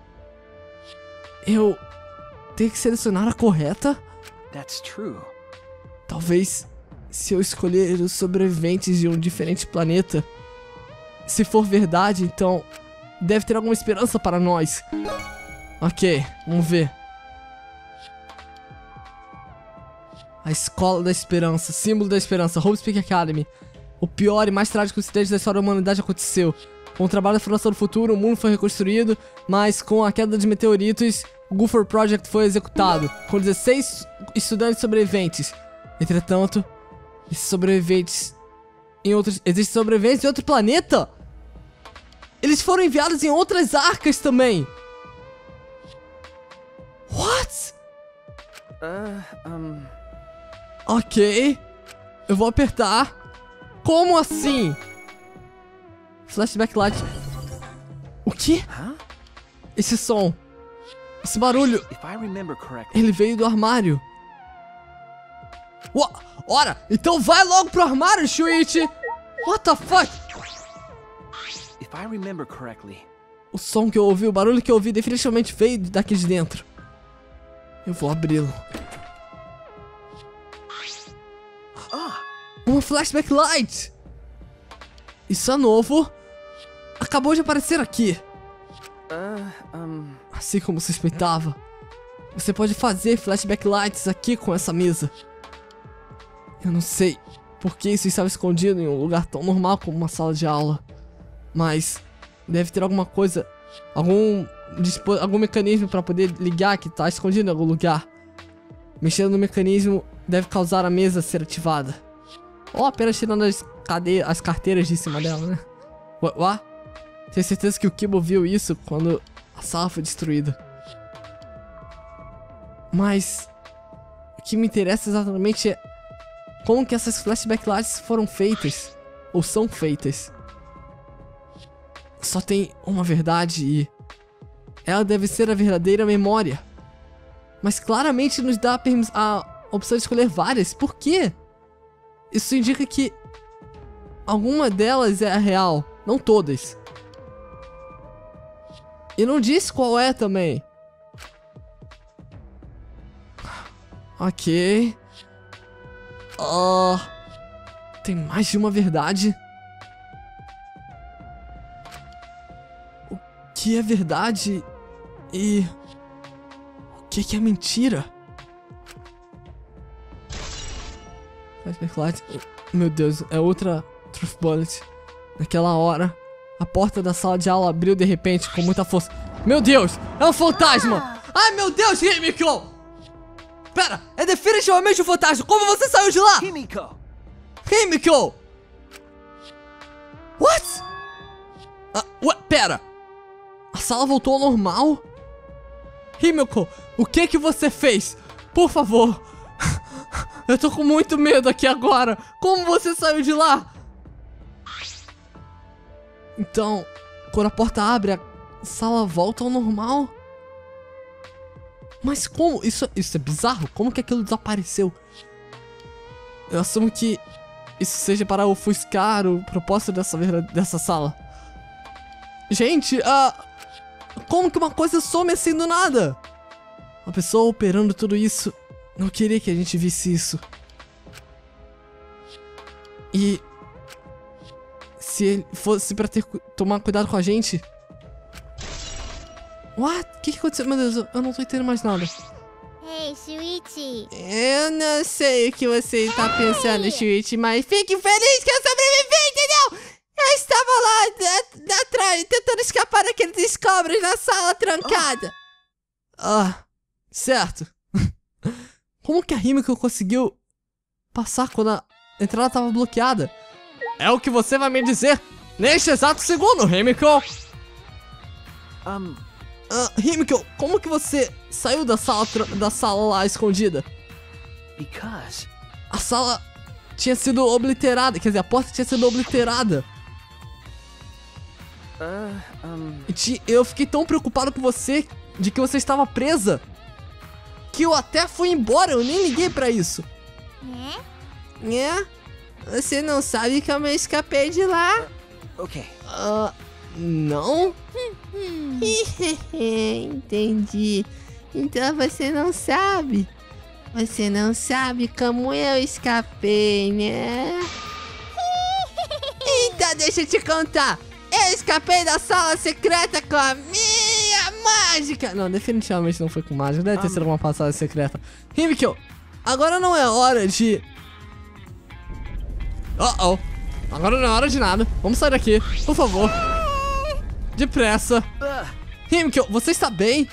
Eu tenho que selecionar a correta? That's true. Talvez, se eu escolher os sobreviventes de um diferente planeta, se for verdade, então deve ter alguma esperança para nós. Ok, vamos ver. A Escola da Esperança, símbolo da esperança, Hope's Peak Academy. O pior e mais trágico incidente da história da humanidade aconteceu. Com o trabalho da Fundação do Futuro, o mundo foi reconstruído, mas com a queda de meteoritos, o Goofer Project foi executado, com 16 estudantes sobreviventes. Entretanto, esses sobreviventes existem sobreviventes em outro planeta? Eles foram enviados em outras arcas também. What? Ok. Eu vou apertar. Como assim? Flashback Light. O quê? Esse som. Esse barulho, If I remember correctly, ele veio do armário. Ora, então vai logo pro armário, Shuichi. What the fuck? if I remember correctly, O som que eu ouvi, o barulho que eu ouvi definitivamente veio daqui de dentro. Eu vou abri-lo. Uma flashback light. Isso é novo. Acabou de aparecer aqui. Assim como suspeitava. Você pode fazer flashback lights aqui com essa mesa. Eu não sei por que isso estava escondido em um lugar tão normal como uma sala de aula. Mas deve ter alguma coisa, algum mecanismo para poder ligar que está escondido em algum lugar. Mexendo no mecanismo deve causar a mesa ser ativada. Ou apenas tirando as carteiras de cima dela, né? What? Tenho certeza que o Kibo viu isso quando a sala foi destruída. Mas o que me interessa exatamente é como que essas flashback lights foram feitas, ou são feitas. Só tem uma verdade e ela deve ser a verdadeira memória. Mas claramente nos dá a opção de escolher várias. Por quê? Isso indica que alguma delas é a real, não todas. E não disse qual é também. Ok. Tem mais de uma verdade. O que é verdade e o que é mentira? Meu Deus, é outra Truth Bullet. Naquela hora, a porta da sala de aula abriu de repente com muita força. Meu Deus, é um fantasma! Ai meu Deus, Himiko! Pera, é definitivamente um fantasma! Como você saiu de lá? Himiko! Himiko! What? Pera! A sala voltou ao normal? Himiko, o que você fez? Por favor! Eu tô com muito medo aqui agora! Como você saiu de lá? Então, quando a porta abre, a sala volta ao normal? Mas como? Isso é bizarro? Como que aquilo desapareceu? Eu assumo que isso seja para ofuscar o propósito dessa sala. Gente, como que uma coisa some assim do nada? A pessoa operando tudo isso não queria que a gente visse isso. E se ele fosse pra tomar cuidado com a gente... What? O que aconteceu? Meu Deus, eu não tô entendendo mais nada. Hey, Shuichi. Eu não sei o que você tá pensando, Shuichi, mas fique feliz que eu sobrevivi, entendeu? Eu estava lá atrás, tentando escapar daqueles cobras na sala trancada. Certo. Como que a Himiko conseguiu passar quando a entrada estava bloqueada? É o que você vai me dizer neste exato segundo, Himiko. Himiko, como que você saiu da sala lá escondida? Because A sala tinha sido obliterada, quer dizer, a porta tinha sido obliterada. Eu fiquei tão preocupado com você, de que você estava presa, que eu até fui embora, eu nem liguei pra isso. Você não sabe como eu escapei de lá? okay. Não? Entendi. Então você não sabe. Você não sabe como eu escapei, né? Então deixa eu te contar. Eu escapei da sala secreta com a minha mágica. Não, definitivamente não foi com mágica. Deve ter sido uma passagem secreta. Himiko, agora não é hora de... Agora não é hora de nada. Vamos sair daqui, por favor. Depressa. Himiko, você está bem?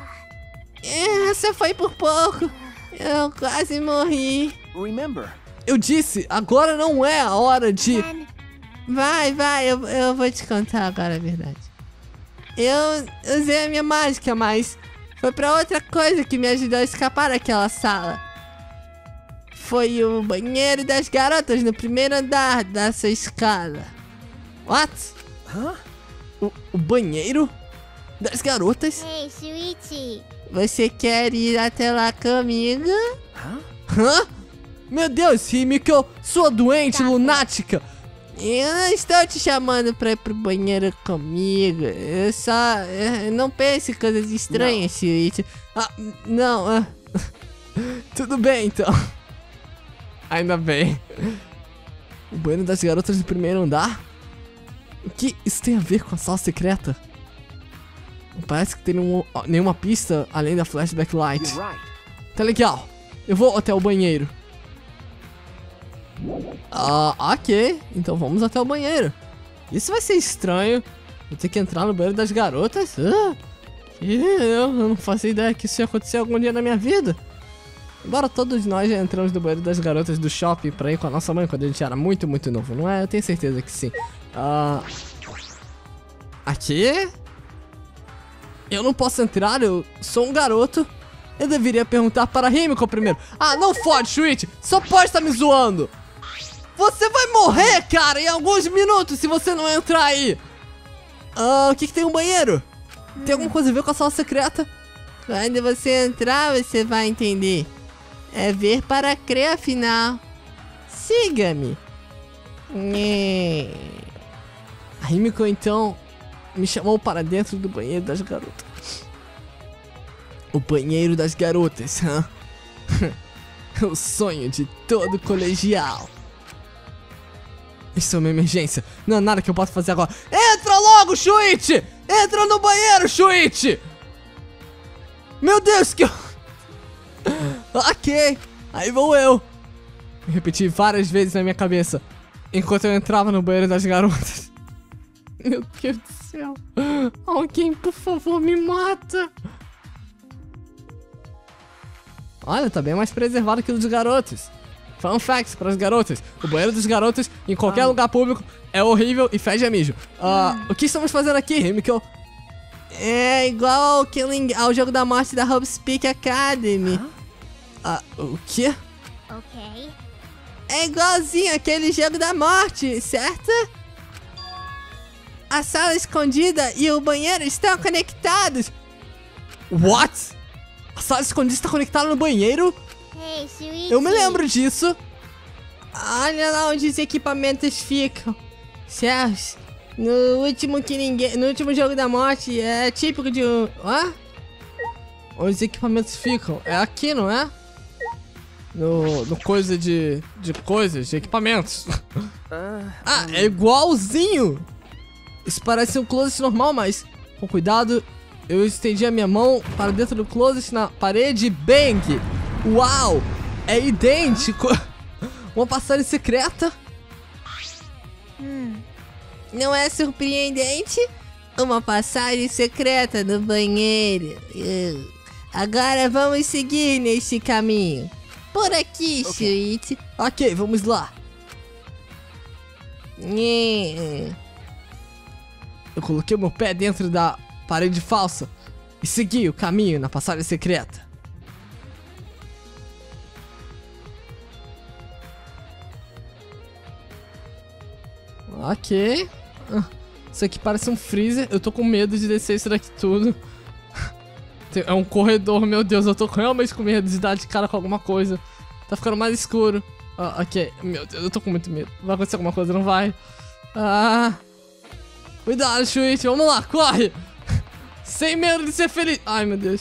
Só foi por pouco. Eu quase morri. Remember. Eu disse, agora não é a hora de... Vai, eu vou te contar agora a verdade. Eu usei a minha mágica, mas foi pra outra coisa que me ajudou a escapar daquela sala. Foi o banheiro das garotas no primeiro andar dessa escada. What? Huh? O banheiro? das garotas. Hey, Shuichi. Você quer ir até lá comigo? Huh? Hã? Meu Deus, Himiko, sua doente lunática. Eu não estou te chamando pra ir pro banheiro comigo. Eu só... não pense em coisas estranhas, Shuichi. Ah, não. Tudo bem, então. Ainda bem. O banheiro das garotas do primeiro andar? O que isso tem a ver com a sala secreta? Não parece que tem nenhuma pista além da flashback light. You're right. Tá legal. Eu vou até o banheiro. Ok. Então vamos até o banheiro. Isso vai ser estranho. Vou ter que entrar no banheiro das garotas? Eu não faço ideia que isso ia acontecer algum dia na minha vida. Embora todos nós já entramos no banheiro das garotas do shopping pra ir com a nossa mãe quando a gente era muito, muito novo, não é? Eu tenho certeza que sim. Aqui? Eu não posso entrar, eu sou um garoto. Eu deveria perguntar para Himiko primeiro. Ah, não fode, Shuichi. Só pode estar me zoando. Você vai morrer, cara, em alguns minutos se você não entrar aí. O que tem um banheiro? Tem alguma coisa a ver com a sala secreta? Quando você entrar, você vai entender. É ver para crer, afinal. Siga-me. A Himiko, então, me chamou para dentro do banheiro das garotas. O banheiro das garotas, o sonho de todo colegial. Isso é uma emergência. Não há nada que eu possa fazer agora. Entra logo, Shuichi! Entra no banheiro, Shuichi! Meu Deus, que... Ok, aí vou eu. Repeti várias vezes na minha cabeça enquanto eu entrava no banheiro das garotas. Meu Deus do céu. Alguém, por favor, me mata. Olha, tá bem mais preservado que o dos garotos. Fun facts para as garotas. O banheiro dos garotos, em qualquer lugar público, é horrível e fede a mijo. O que estamos fazendo aqui, Himiko? É igual ao jogo da morte da Hope's-Peak Academy. O quê? Ok. É igualzinho aquele jogo da morte, certo? A sala escondida e o banheiro estão conectados. What? A sala escondida está conectada no banheiro? Hey, Shuichi. Eu me lembro disso. Olha lá onde os equipamentos ficam. Céus. No último jogo da morte é típico de um... Onde os equipamentos ficam? É aqui, não é? No coisa de coisas, de equipamentos. É igualzinho. Isso parece um closet normal, mas com cuidado, eu estendi a minha mão para dentro do closet na parede. Bang! Uau! É idêntico! Uma passagem secreta? Não é surpreendente? Uma passagem secreta no banheiro. Agora vamos seguir neste caminho. Por aqui, Shuichi. Ok, vamos lá. Eu coloquei meu pé dentro da parede falsa e segui o caminho na passagem secreta. Ok. Isso aqui parece um freezer. Eu tô com medo de descer isso daqui tudo. É um corredor, meu Deus. Eu tô realmente com medo de dar de cara com alguma coisa. Tá ficando mais escuro. Ok. Meu Deus, eu tô com muito medo. Vai acontecer alguma coisa, não vai? Cuidado, Shuichi. Vamos lá, corre. Sem medo de ser feliz. Ai, meu Deus.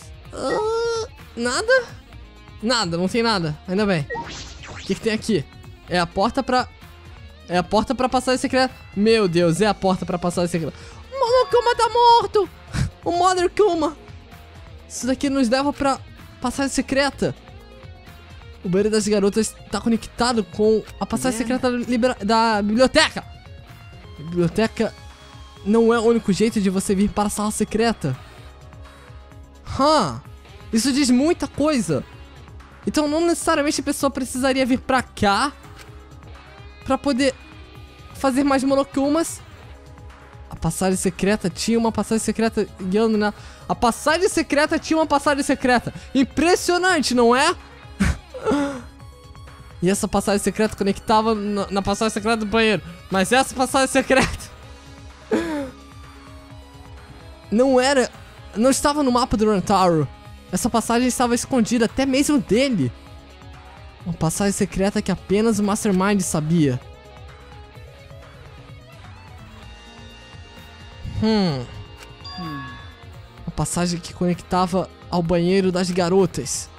Nada? Nada, não tem nada. Ainda bem. O que tem aqui? É a porta pra... É a porta pra passagem secreta. Meu Deus, é a porta pra passagem secreta. O Monokuma tá morto. O Mother Kuma. Isso daqui nos leva pra passagem secreta. O banheiro das garotas tá conectado com a passagem secreta da biblioteca. A biblioteca não é o único jeito de você vir para a sala secreta. Isso diz muita coisa. Então não necessariamente a pessoa precisaria vir pra cá pra poder fazer mais Monokumas. A passagem secreta tinha uma passagem secreta guiando na... A passagem secreta tinha uma passagem secreta. Impressionante, não é? E essa passagem secreta conectava na passagem secreta do banheiro. Mas essa passagem secreta... não estava no mapa do Rantaro. Essa passagem estava escondida até mesmo dele. Uma passagem secreta que apenas o Mastermind sabia. Uma passagem que conectava ao banheiro das garotas.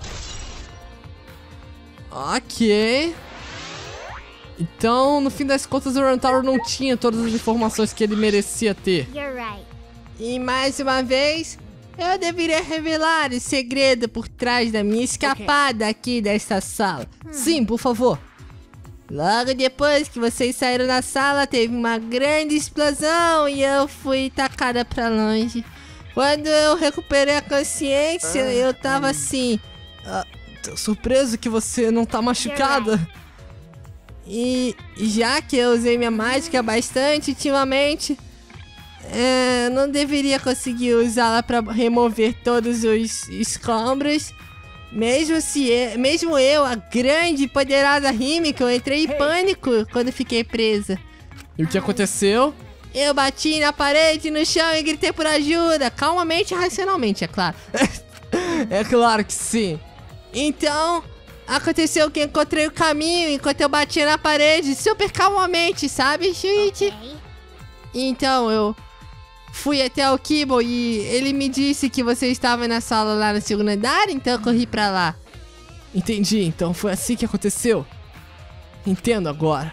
Ok. Então, no fim das contas, o Rantaro não tinha todas as informações que ele merecia ter. You're right. E mais uma vez, eu deveria revelar o segredo por trás da minha escapada aqui desta sala. Sim, por favor. Logo depois que vocês saíram da sala, teve uma grande explosão e eu fui tacada pra longe. Quando eu recuperei a consciência, eu tava assim... tô surpreso que você não tá machucada. E já que eu usei minha mágica bastante ultimamente... não deveria conseguir usá-la pra remover todos os escombros. Mesmo eu, a grande e poderosa Himiko, eu entrei em pânico quando fiquei presa. E o que aconteceu? Eu bati na parede, no chão e gritei por ajuda. Calmamente e racionalmente, é claro. É claro que sim. Então, aconteceu que eu encontrei o caminho enquanto eu batia na parede, super calmamente, sabe, Shuichi? Okay. Então, eu fui até o Kibo e ele me disse que você estava na sala lá no segundo andar, então eu corri pra lá. Entendi, então foi assim que aconteceu. Entendo agora.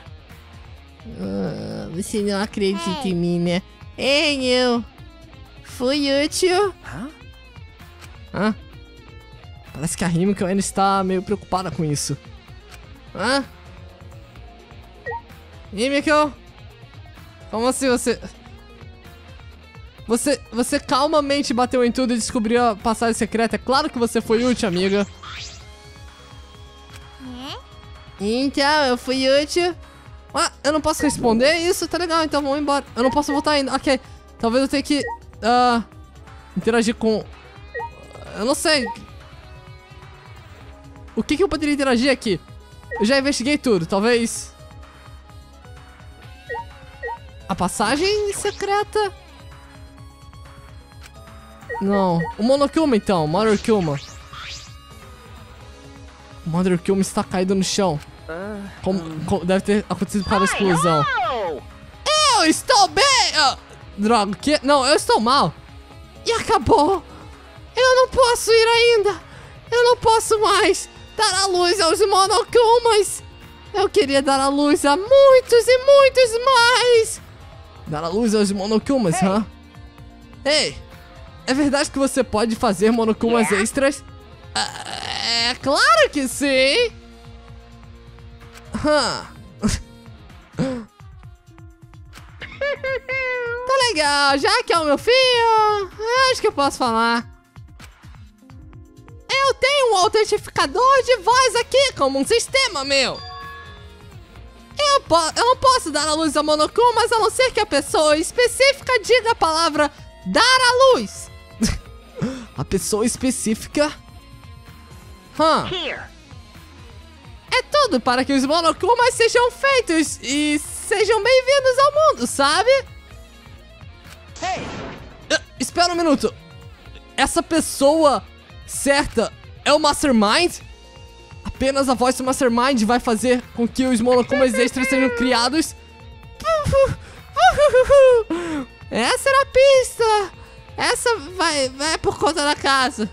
Você não acredita em mim, né? Ei, eu fui útil. Hã? Parece que a Himiko ainda está meio preocupada com isso. Himiko? Como assim Você calmamente bateu em tudo e descobriu a passagem secreta. É claro que você foi útil, amiga. Então, eu fui útil. Eu não posso responder isso? Tá legal, então vamos embora. Eu não posso voltar ainda. Ok. Talvez eu tenha que interagir com... Eu não sei. O que eu poderia interagir aqui? Eu já investiguei tudo. Talvez... A passagem secreta? Não. O Monokuma, então. Mother Kuma. O Mother Kuma está caído no chão. Deve ter acontecido por causa da explosão. Eu estou bem! Droga, o quê? Não, eu estou mal. E acabou. Eu não posso ir ainda. Eu não posso mais dar a luz aos Monokumas. Eu queria dar a luz a muitos e muitos mais. Dar a luz aos Monokumas, hã? Ei, é verdade que você pode fazer Monokumas extras? É claro que sim! Tá legal, já que é o meu filho, acho que eu posso falar. Eu tenho um autentificador de voz aqui, como um sistema meu. Eu não posso dar a luz a Monokumas a não ser que a pessoa específica diga a palavra dar a luz. A pessoa específica? É tudo para que os Monokumas sejam feitos e sejam bem-vindos ao mundo, sabe? Espera um minuto. Essa pessoa certa é o Mastermind? Apenas a voz do Mastermind vai fazer com que os Monokumas extras sejam criados? Essa era a pista. Essa vai por conta da casa.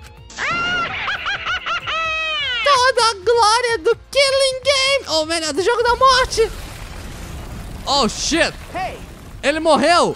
Toda a glória do Killing Game, ou melhor, do jogo da morte. Oh, shit. Ele morreu.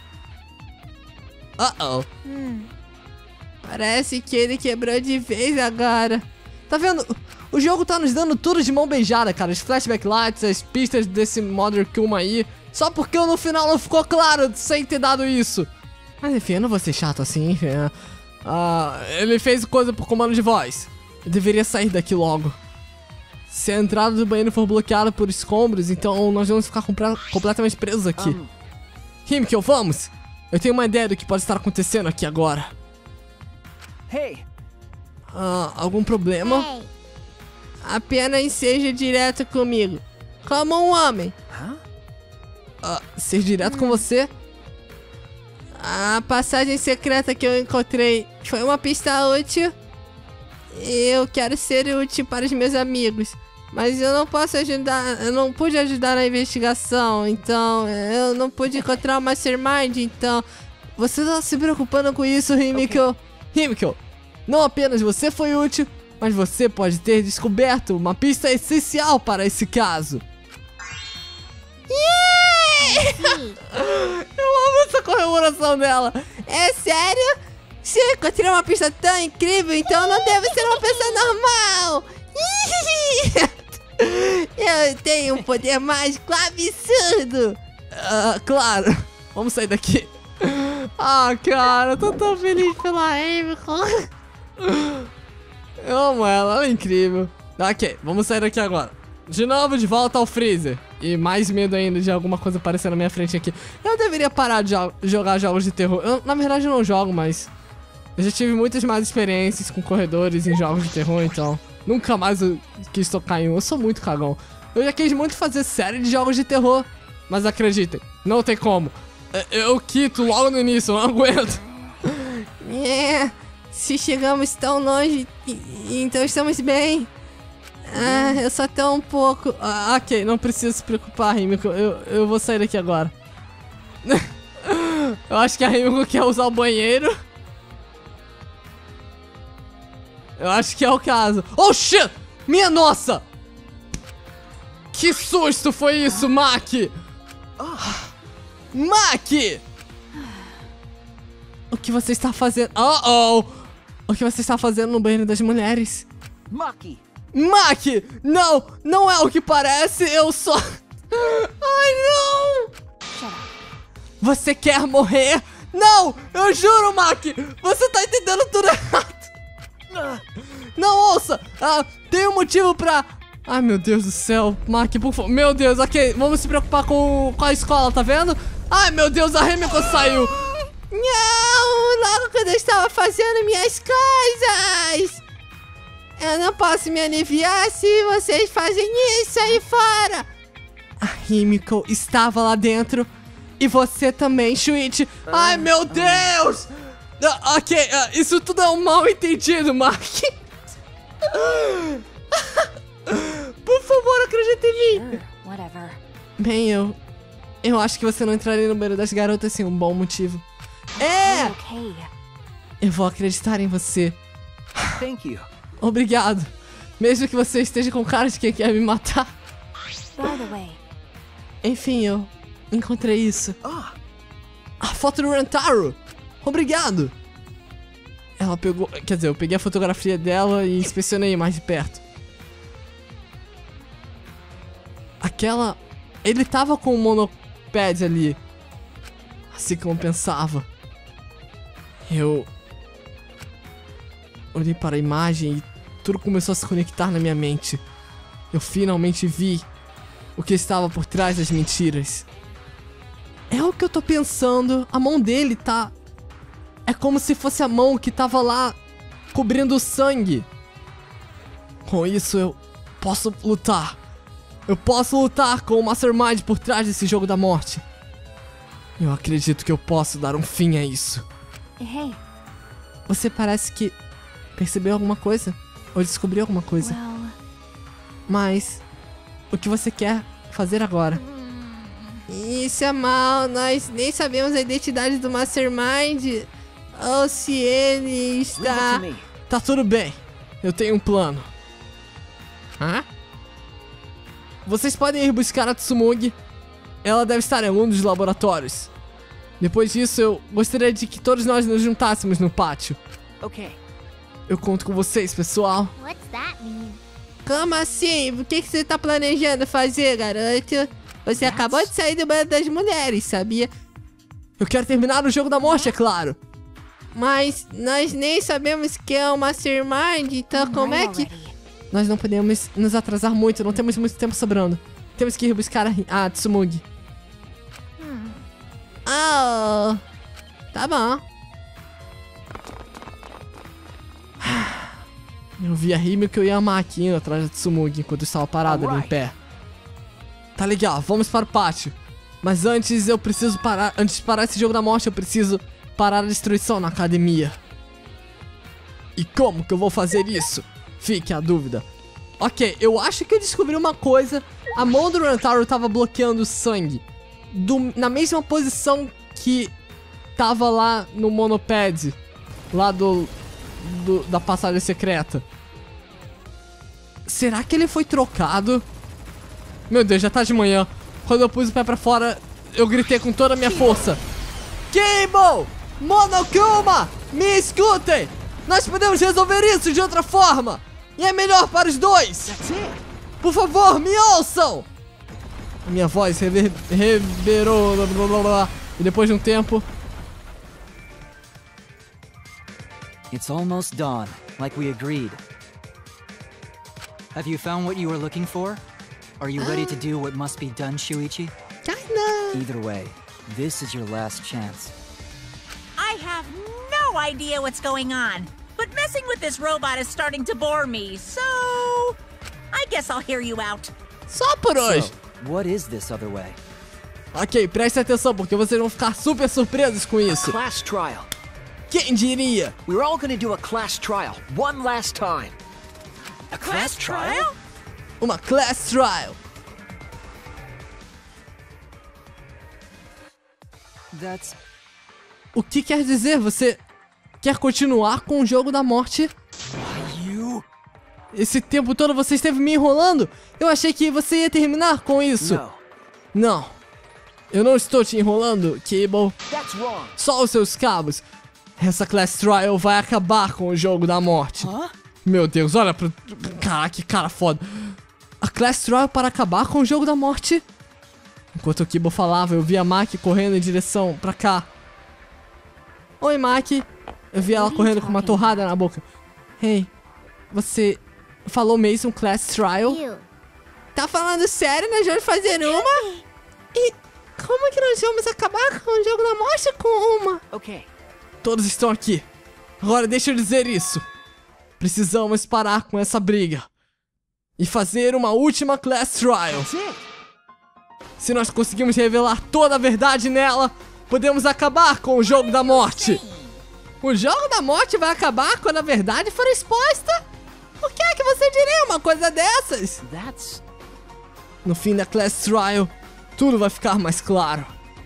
Parece que ele quebrou de vez agora. Tá vendo? O jogo tá nos dando tudo de mão beijada, cara. Os flashback lights, as pistas desse Mother Kuma aí. Só porque no final não ficou claro sem ter dado isso. Mas enfim, eu não vou ser chato assim. Ele fez coisa por comando de voz. Eu deveria sair daqui logo. Se a entrada do banheiro for bloqueada por escombros, então nós vamos ficar completamente presos aqui. Himiko, vamos! Eu tenho uma ideia do que pode estar acontecendo aqui agora. Algum problema? Apenas seja direto comigo. Como um homem. Ser direto com você? A passagem secreta que eu encontrei foi uma pista útil. Eu quero ser útil para os meus amigos. Mas eu não posso ajudar, eu não pude ajudar na investigação, então eu não pude encontrar o Mastermind, então... Você tá se preocupando com isso, Himiko? Himiko, não apenas você foi útil, mas você pode ter descoberto uma pista essencial para esse caso. Sim. Eu amo essa comemoração dela. É sério? Se eu encontrei uma pista tão incrível, então eu não devo ser uma pessoa normal. Eu tenho um poder mágico absurdo. Claro. Vamos sair daqui. Ah, cara, eu tô tão feliz pela Himiko. Eu amo ela, ela é incrível. Ok, vamos sair daqui agora. De novo, de volta ao freezer. E mais medo ainda de alguma coisa aparecer na minha frente aqui. Eu deveria parar de jogar jogos de terror. Na verdade, eu não jogo, mas... Eu já tive muitas mais experiências com corredores em jogos de terror, então... Nunca mais eu quis tocar em um. Eu sou muito cagão. Eu já quis muito fazer série de jogos de terror. Mas acreditem, não tem como. Eu quito logo no início, eu não aguento. Se chegamos tão longe, então estamos bem. Eu só tô um pouco... ok, não precisa se preocupar, Himiko. Eu vou sair daqui agora. Eu acho que a Himiko quer usar o banheiro. Eu acho que é o caso. Oh, shit! Minha nossa! Que susto foi isso, Maki? Maki! O que você está fazendo? O que você está fazendo no banheiro das mulheres? Maki! Maki! Não! Não é o que parece, eu só... Ai, não! Você quer morrer? Não! Eu juro, Maki! Você tá entendendo tudo errado! Não, ouça! Tem um motivo pra... Ai, meu Deus do céu, Maki, por favor. Meu Deus, ok, vamos se preocupar com a escola, tá vendo? Ai, meu Deus, a Himiko saiu! Não! Logo quando eu estava fazendo minhas coisas! Eu não posso me aliviar se vocês fazem isso aí fora! A Himiko estava lá dentro. E você também, Shuichi. Ai, meu Deus! Ok, isso tudo é um mal entendido, Maki. Por favor, acredite em mim. Whatever. Bem, eu acho que você não entraria no banheiro das garotas sem um bom motivo. Okay. Eu vou acreditar em você. Thank you. Obrigado. Mesmo que você esteja com cara de quem quer me matar. By the way. Enfim, eu encontrei isso. A foto do Rentaro. Obrigado. Ela pegou... Quer dizer, eu peguei a fotografia dela e inspecionei mais de perto. Aquela... Ele tava com o monopad ali. Assim como eu pensava. Eu olhei para a imagem e tudo começou a se conectar na minha mente. Eu finalmente vi o que estava por trás das mentiras. É o que eu tô pensando. A mão dele tá... É como se fosse a mão que tava lá cobrindo o sangue. Com isso eu posso lutar. Eu posso lutar com o Mastermind por trás desse jogo da morte. Eu acredito que eu posso dar um fim a isso. Hey. Você parece que percebeu alguma coisa? Ou descobriu alguma coisa? Well. Mas o que você quer fazer agora? Isso é mal. Nós nem sabemos a identidade do Mastermind. Ou se ele Leave está... it to me. Tá tudo bem. Eu tenho um plano. Hã? Vocês podem ir buscar a Tsumugi. Ela deve estar em algum dos laboratórios. Depois disso, eu gostaria de que todos nós nos juntássemos no pátio. Okay. Eu conto com vocês, pessoal. What's that mean? Como assim? O que você tá planejando fazer, garoto? Você acabou de sair do banho das mulheres, sabia? Eu quero terminar o jogo da morte, é claro. Mas nós nem sabemos que é o Mastermind, então como é que... Nós não podemos nos atrasar muito, não temos muito tempo sobrando. Temos que ir buscar a Tsumugi. Oh, tá bom. Eu vi a Himiko e a Maki indo atrás da Tsumugi enquanto eu estava parado ali em pé. Tá legal, vamos para o pátio. Mas antes eu preciso parar. Antes de parar esse jogo da morte, eu preciso parar a destruição na academia. E como que eu vou fazer isso? Fique a dúvida. Ok, eu acho que eu descobri uma coisa. A mão do Rantaro tava bloqueando o sangue na mesma posição que tava lá no monopad, lá da passagem secreta. Será que ele foi trocado? Meu Deus, já tá de manhã. Quando eu pus o pé pra fora, eu gritei com toda a minha força: Cable! Monokuma! Me escutem! Nós podemos resolver isso de outra forma! E é melhor para os dois! Por favor, me ouçam! A minha voz reverberou. Blá, blá, blá, blá. E depois de um tempo... It's almost dawn, like we agreed. Have you found what you were looking for? Are you ready to do what must be done, Shuichi? Kinda. Either way, this is your last chance. I have no idea what's going on, but messing with this robot is starting to bore me, so I guess I'll hear you out. Só por hoje. So, what is this other way? Ok, preste atenção, porque vocês vão ficar super surpresos com isso. Class trial. Quem diria? We're all gonna do a class trial, one last time. A class trial? Uma class trial. That's... O que quer dizer? Você quer continuar com o jogo da morte? You? Esse tempo todo você esteve me enrolando? Eu achei que você ia terminar com isso. No, Não. Eu não estou te enrolando, Cable. that's wrong. Só os seus cabos. Essa class trial vai acabar com o jogo da morte. Meu Deus, olha pro... Caraca, que cara foda. A class trial para acabar com o jogo da morte? Enquanto o Kibo falava, eu vi a Maki correndo em direção pra cá. Oi, Maki. Eu vi ela correndo com uma torrada na boca. Hey, você falou mesmo class trial? You. Tá falando sério? Nós vamos fazer uma? E como que nós vamos acabar com o jogo da morte com uma? Okay. Todos estão aqui. Agora deixa eu dizer isso. Precisamos parar com essa briga e fazer uma última class trial. Se nós conseguirmos revelar toda a verdade nela, podemos acabar com o jogo da morte. O jogo da morte vai acabar quando a verdade for exposta? Por que é que você diria uma coisa dessas? That's... No fim da class trial, tudo vai ficar mais claro.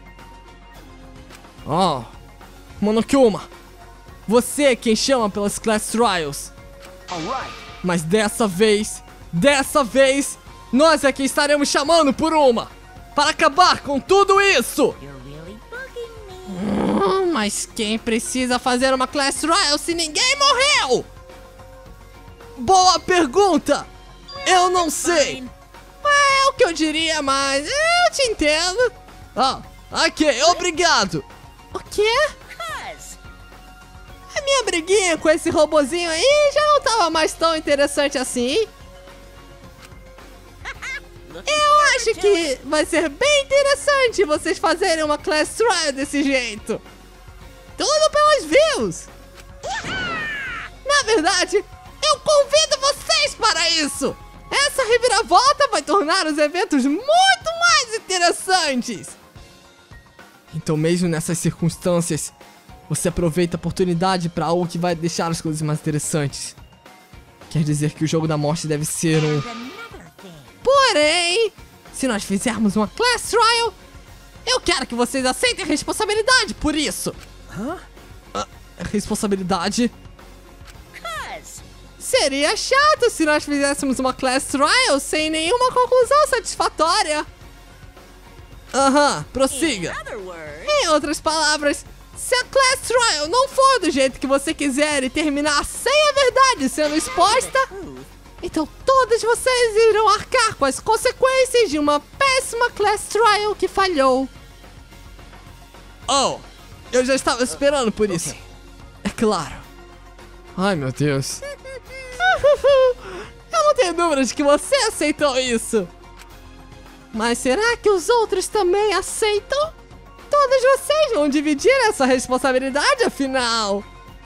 Oh, Monokuma, você é quem chama pelas class trials. Alright. Mas dessa vez, nós é quem estaremos chamando por uma. Para acabar com tudo isso. You're really bugging me. Mas quem precisa fazer uma class trial se ninguém morreu? Boa pergunta. Eu não sei. Fine. É o que eu diria, mas eu te entendo. Ah, ok, obrigado. O quê? Cuz. A minha briguinha com esse robozinho aí já não tava mais tão interessante assim. Eu acho que vai ser bem interessante vocês fazerem uma class trial desse jeito. Tudo pelas views. Na verdade, eu convido vocês para isso. Essa reviravolta vai tornar os eventos muito mais interessantes. Então, mesmo nessas circunstâncias, você aproveita a oportunidade para algo que vai deixar as coisas mais interessantes. Quer dizer que o jogo da morte deve ser um... Another thing. Porém, se nós fizermos uma class trial, eu quero que vocês aceitem a responsabilidade por isso. Responsabilidade? Cuz. Seria chato se nós fizéssemos uma class trial sem nenhuma conclusão satisfatória. Prossiga. In other words, Em outras palavras, se a class trial não for do jeito que você quiser e terminar sem a verdade sendo exposta, então todos vocês irão arcar com as consequências de uma péssima class trial que falhou. Oh, eu já estava esperando por isso. É claro. Ai, meu Deus. Eu não tenho dúvida de que você aceitou isso. Mas será que os outros também aceitam? Todos vocês vão dividir essa responsabilidade, afinal.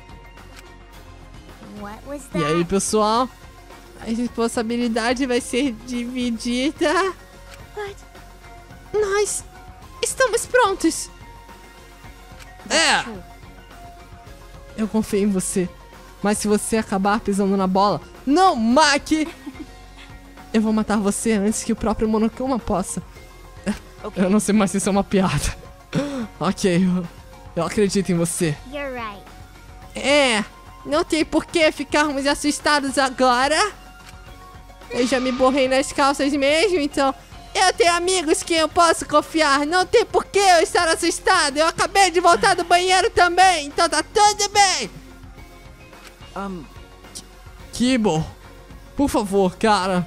What was E that? aí, pessoal? A responsabilidade vai ser dividida. But Nós Estamos prontos. É. True. Eu confio em você. Mas se você acabar pisando na bola... Não, Maki! Eu vou matar você antes que o próprio Monokuma possa. Okay. Eu não sei mais se isso é uma piada. Ok, eu acredito em você. You're right. É, não tem por que ficarmos assustados agora. Eu já me borrei nas calças mesmo, então... Eu tenho amigos que eu posso confiar. Não tem por que eu estar assustado. Eu acabei de voltar do banheiro também, então tá tudo bem. Kibo, por favor, cara.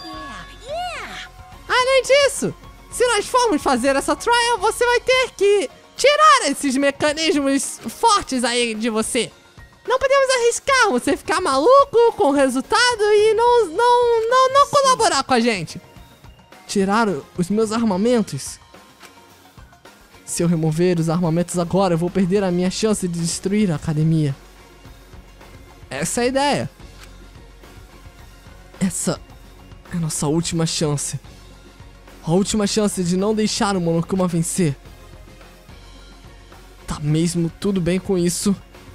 Além disso, se nós formos fazer essa trial, você vai ter que tirar esses mecanismos fortes aí de você. Não podemos arriscar você ficar maluco com o resultado e não colaborar com a gente. Tirar os meus armamentos? Se eu remover os armamentos agora, eu vou perder a minha chance de destruir a academia. Essa é a ideia. Essa é a nossa última chance. A última chance de não deixar o Monokuma vencer. Tá mesmo tudo bem com isso?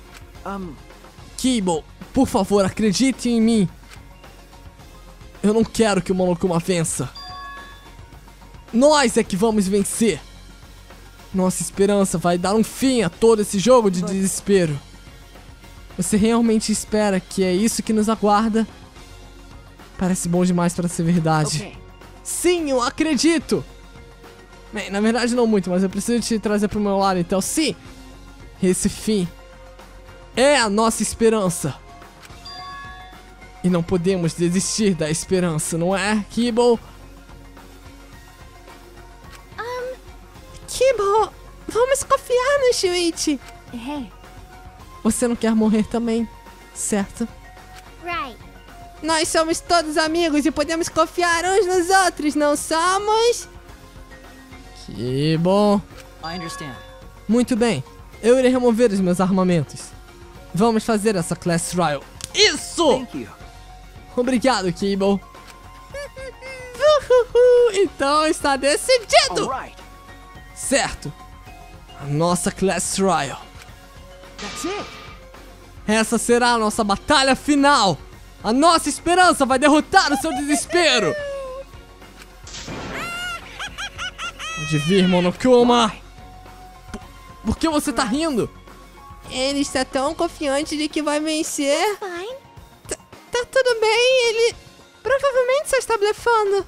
Kibo, por favor, acredite em mim. Eu não quero que o Monokuma vença. Nós é que vamos vencer. Nossa esperança vai dar um fim a todo esse jogo de desespero. Você realmente espera que é isso que nos aguarda? Parece bom demais para ser verdade. Okay. Sim, eu acredito. Bem, na verdade não muito, mas eu preciso te trazer pro meu lado, então sim. Esse fim é a nossa esperança. E não podemos desistir da esperança, não é, Kibo? Kibo, vamos confiar no Shuichi. Hey, Você não quer morrer também, certo? Right. Nós somos todos amigos e podemos confiar uns nos outros, não somos? Que bom. I understand. Muito bem, eu irei remover os meus armamentos. Vamos fazer essa class trial. Isso! Thank you. Obrigado, Kibo. Então está decidido! Alright. Certo. A nossa class trial. That's it. Essa será a nossa batalha final. A nossa esperança vai derrotar o seu desespero. Pode vir, Monokuma. Por que você tá rindo? Ele está tão confiante de que vai vencer. Fine. Tá tudo bem, ele provavelmente só está blefando.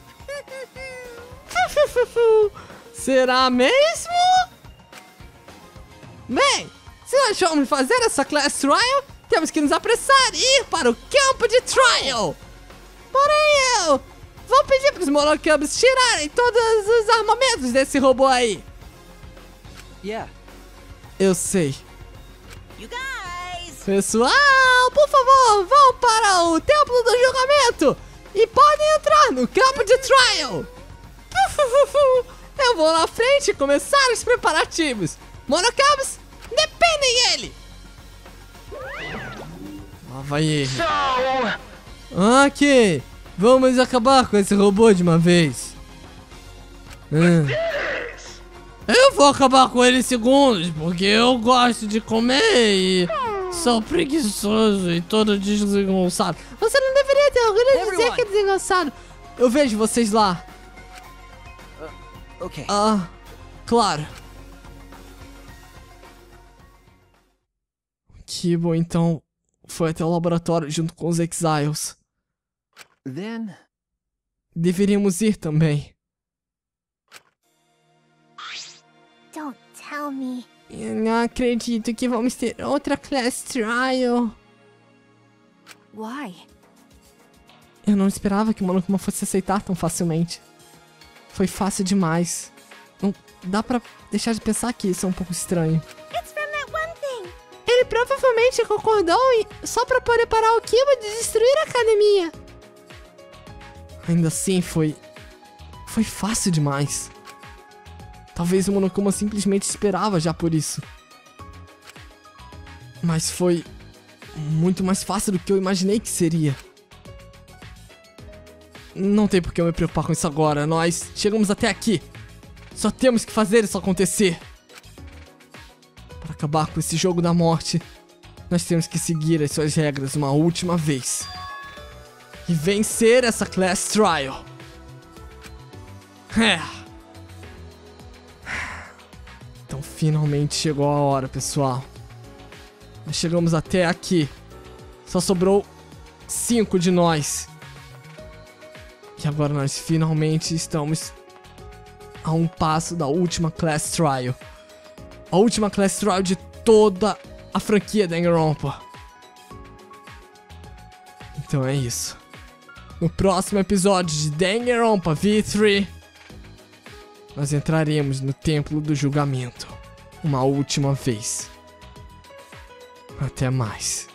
Será mesmo? Bem, se nós formos fazer essa class trial, temos que nos apressar e ir para o campo de trial. Porém, eu vou pedir para os Monokubs tirarem todos os armamentos desse robô aí. Yeah. Eu sei. You guys! Pessoal, por favor, vão para o templo do julgamento e podem entrar no campo de trial. Eu vou na frente e começar os preparativos. Monokubs, dependem ele. Lá vai ele. Ok, vamos acabar com esse robô de uma vez. Eu vou acabar com ele em segundos, porque eu gosto de comer e sou preguiçoso e todo desengonçado. Você não deveria ter orgulho de dizer que é desengonçado. Eu vejo vocês lá. Okay. Ah, claro. Kibo, então, foi até o laboratório junto com os Exiles. Then Deveríamos ir também. Don't tell me. Eu não acredito que vamos ter outra class trial. why? Eu não esperava que o Monokuma fosse aceitar tão facilmente. Foi fácil demais. Não dá pra deixar de pensar que isso é um pouco estranho. It's from that one thing. Ele provavelmente concordou só pra poder parar o Kibo de destruir a academia. Ainda assim, foi fácil demais. Talvez o Monokuma simplesmente esperava já por isso. Mas foi muito mais fácil do que eu imaginei que seria. Não tem por que eu me preocupar com isso agora. Nós chegamos até aqui. Só temos que fazer isso acontecer. Para acabar com esse jogo da morte, nós temos que seguir as suas regras uma última vez. E vencer essa Class Trial. Então finalmente chegou a hora, pessoal. Nós chegamos até aqui. Só sobrou 5 de nós. E agora nós finalmente estamos a um passo da última Class Trial. A última Class Trial de toda a franquia Danganronpa. Então é isso. No próximo episódio de Danganronpa V3, nós entraremos no Templo do Julgamento uma última vez. Até mais.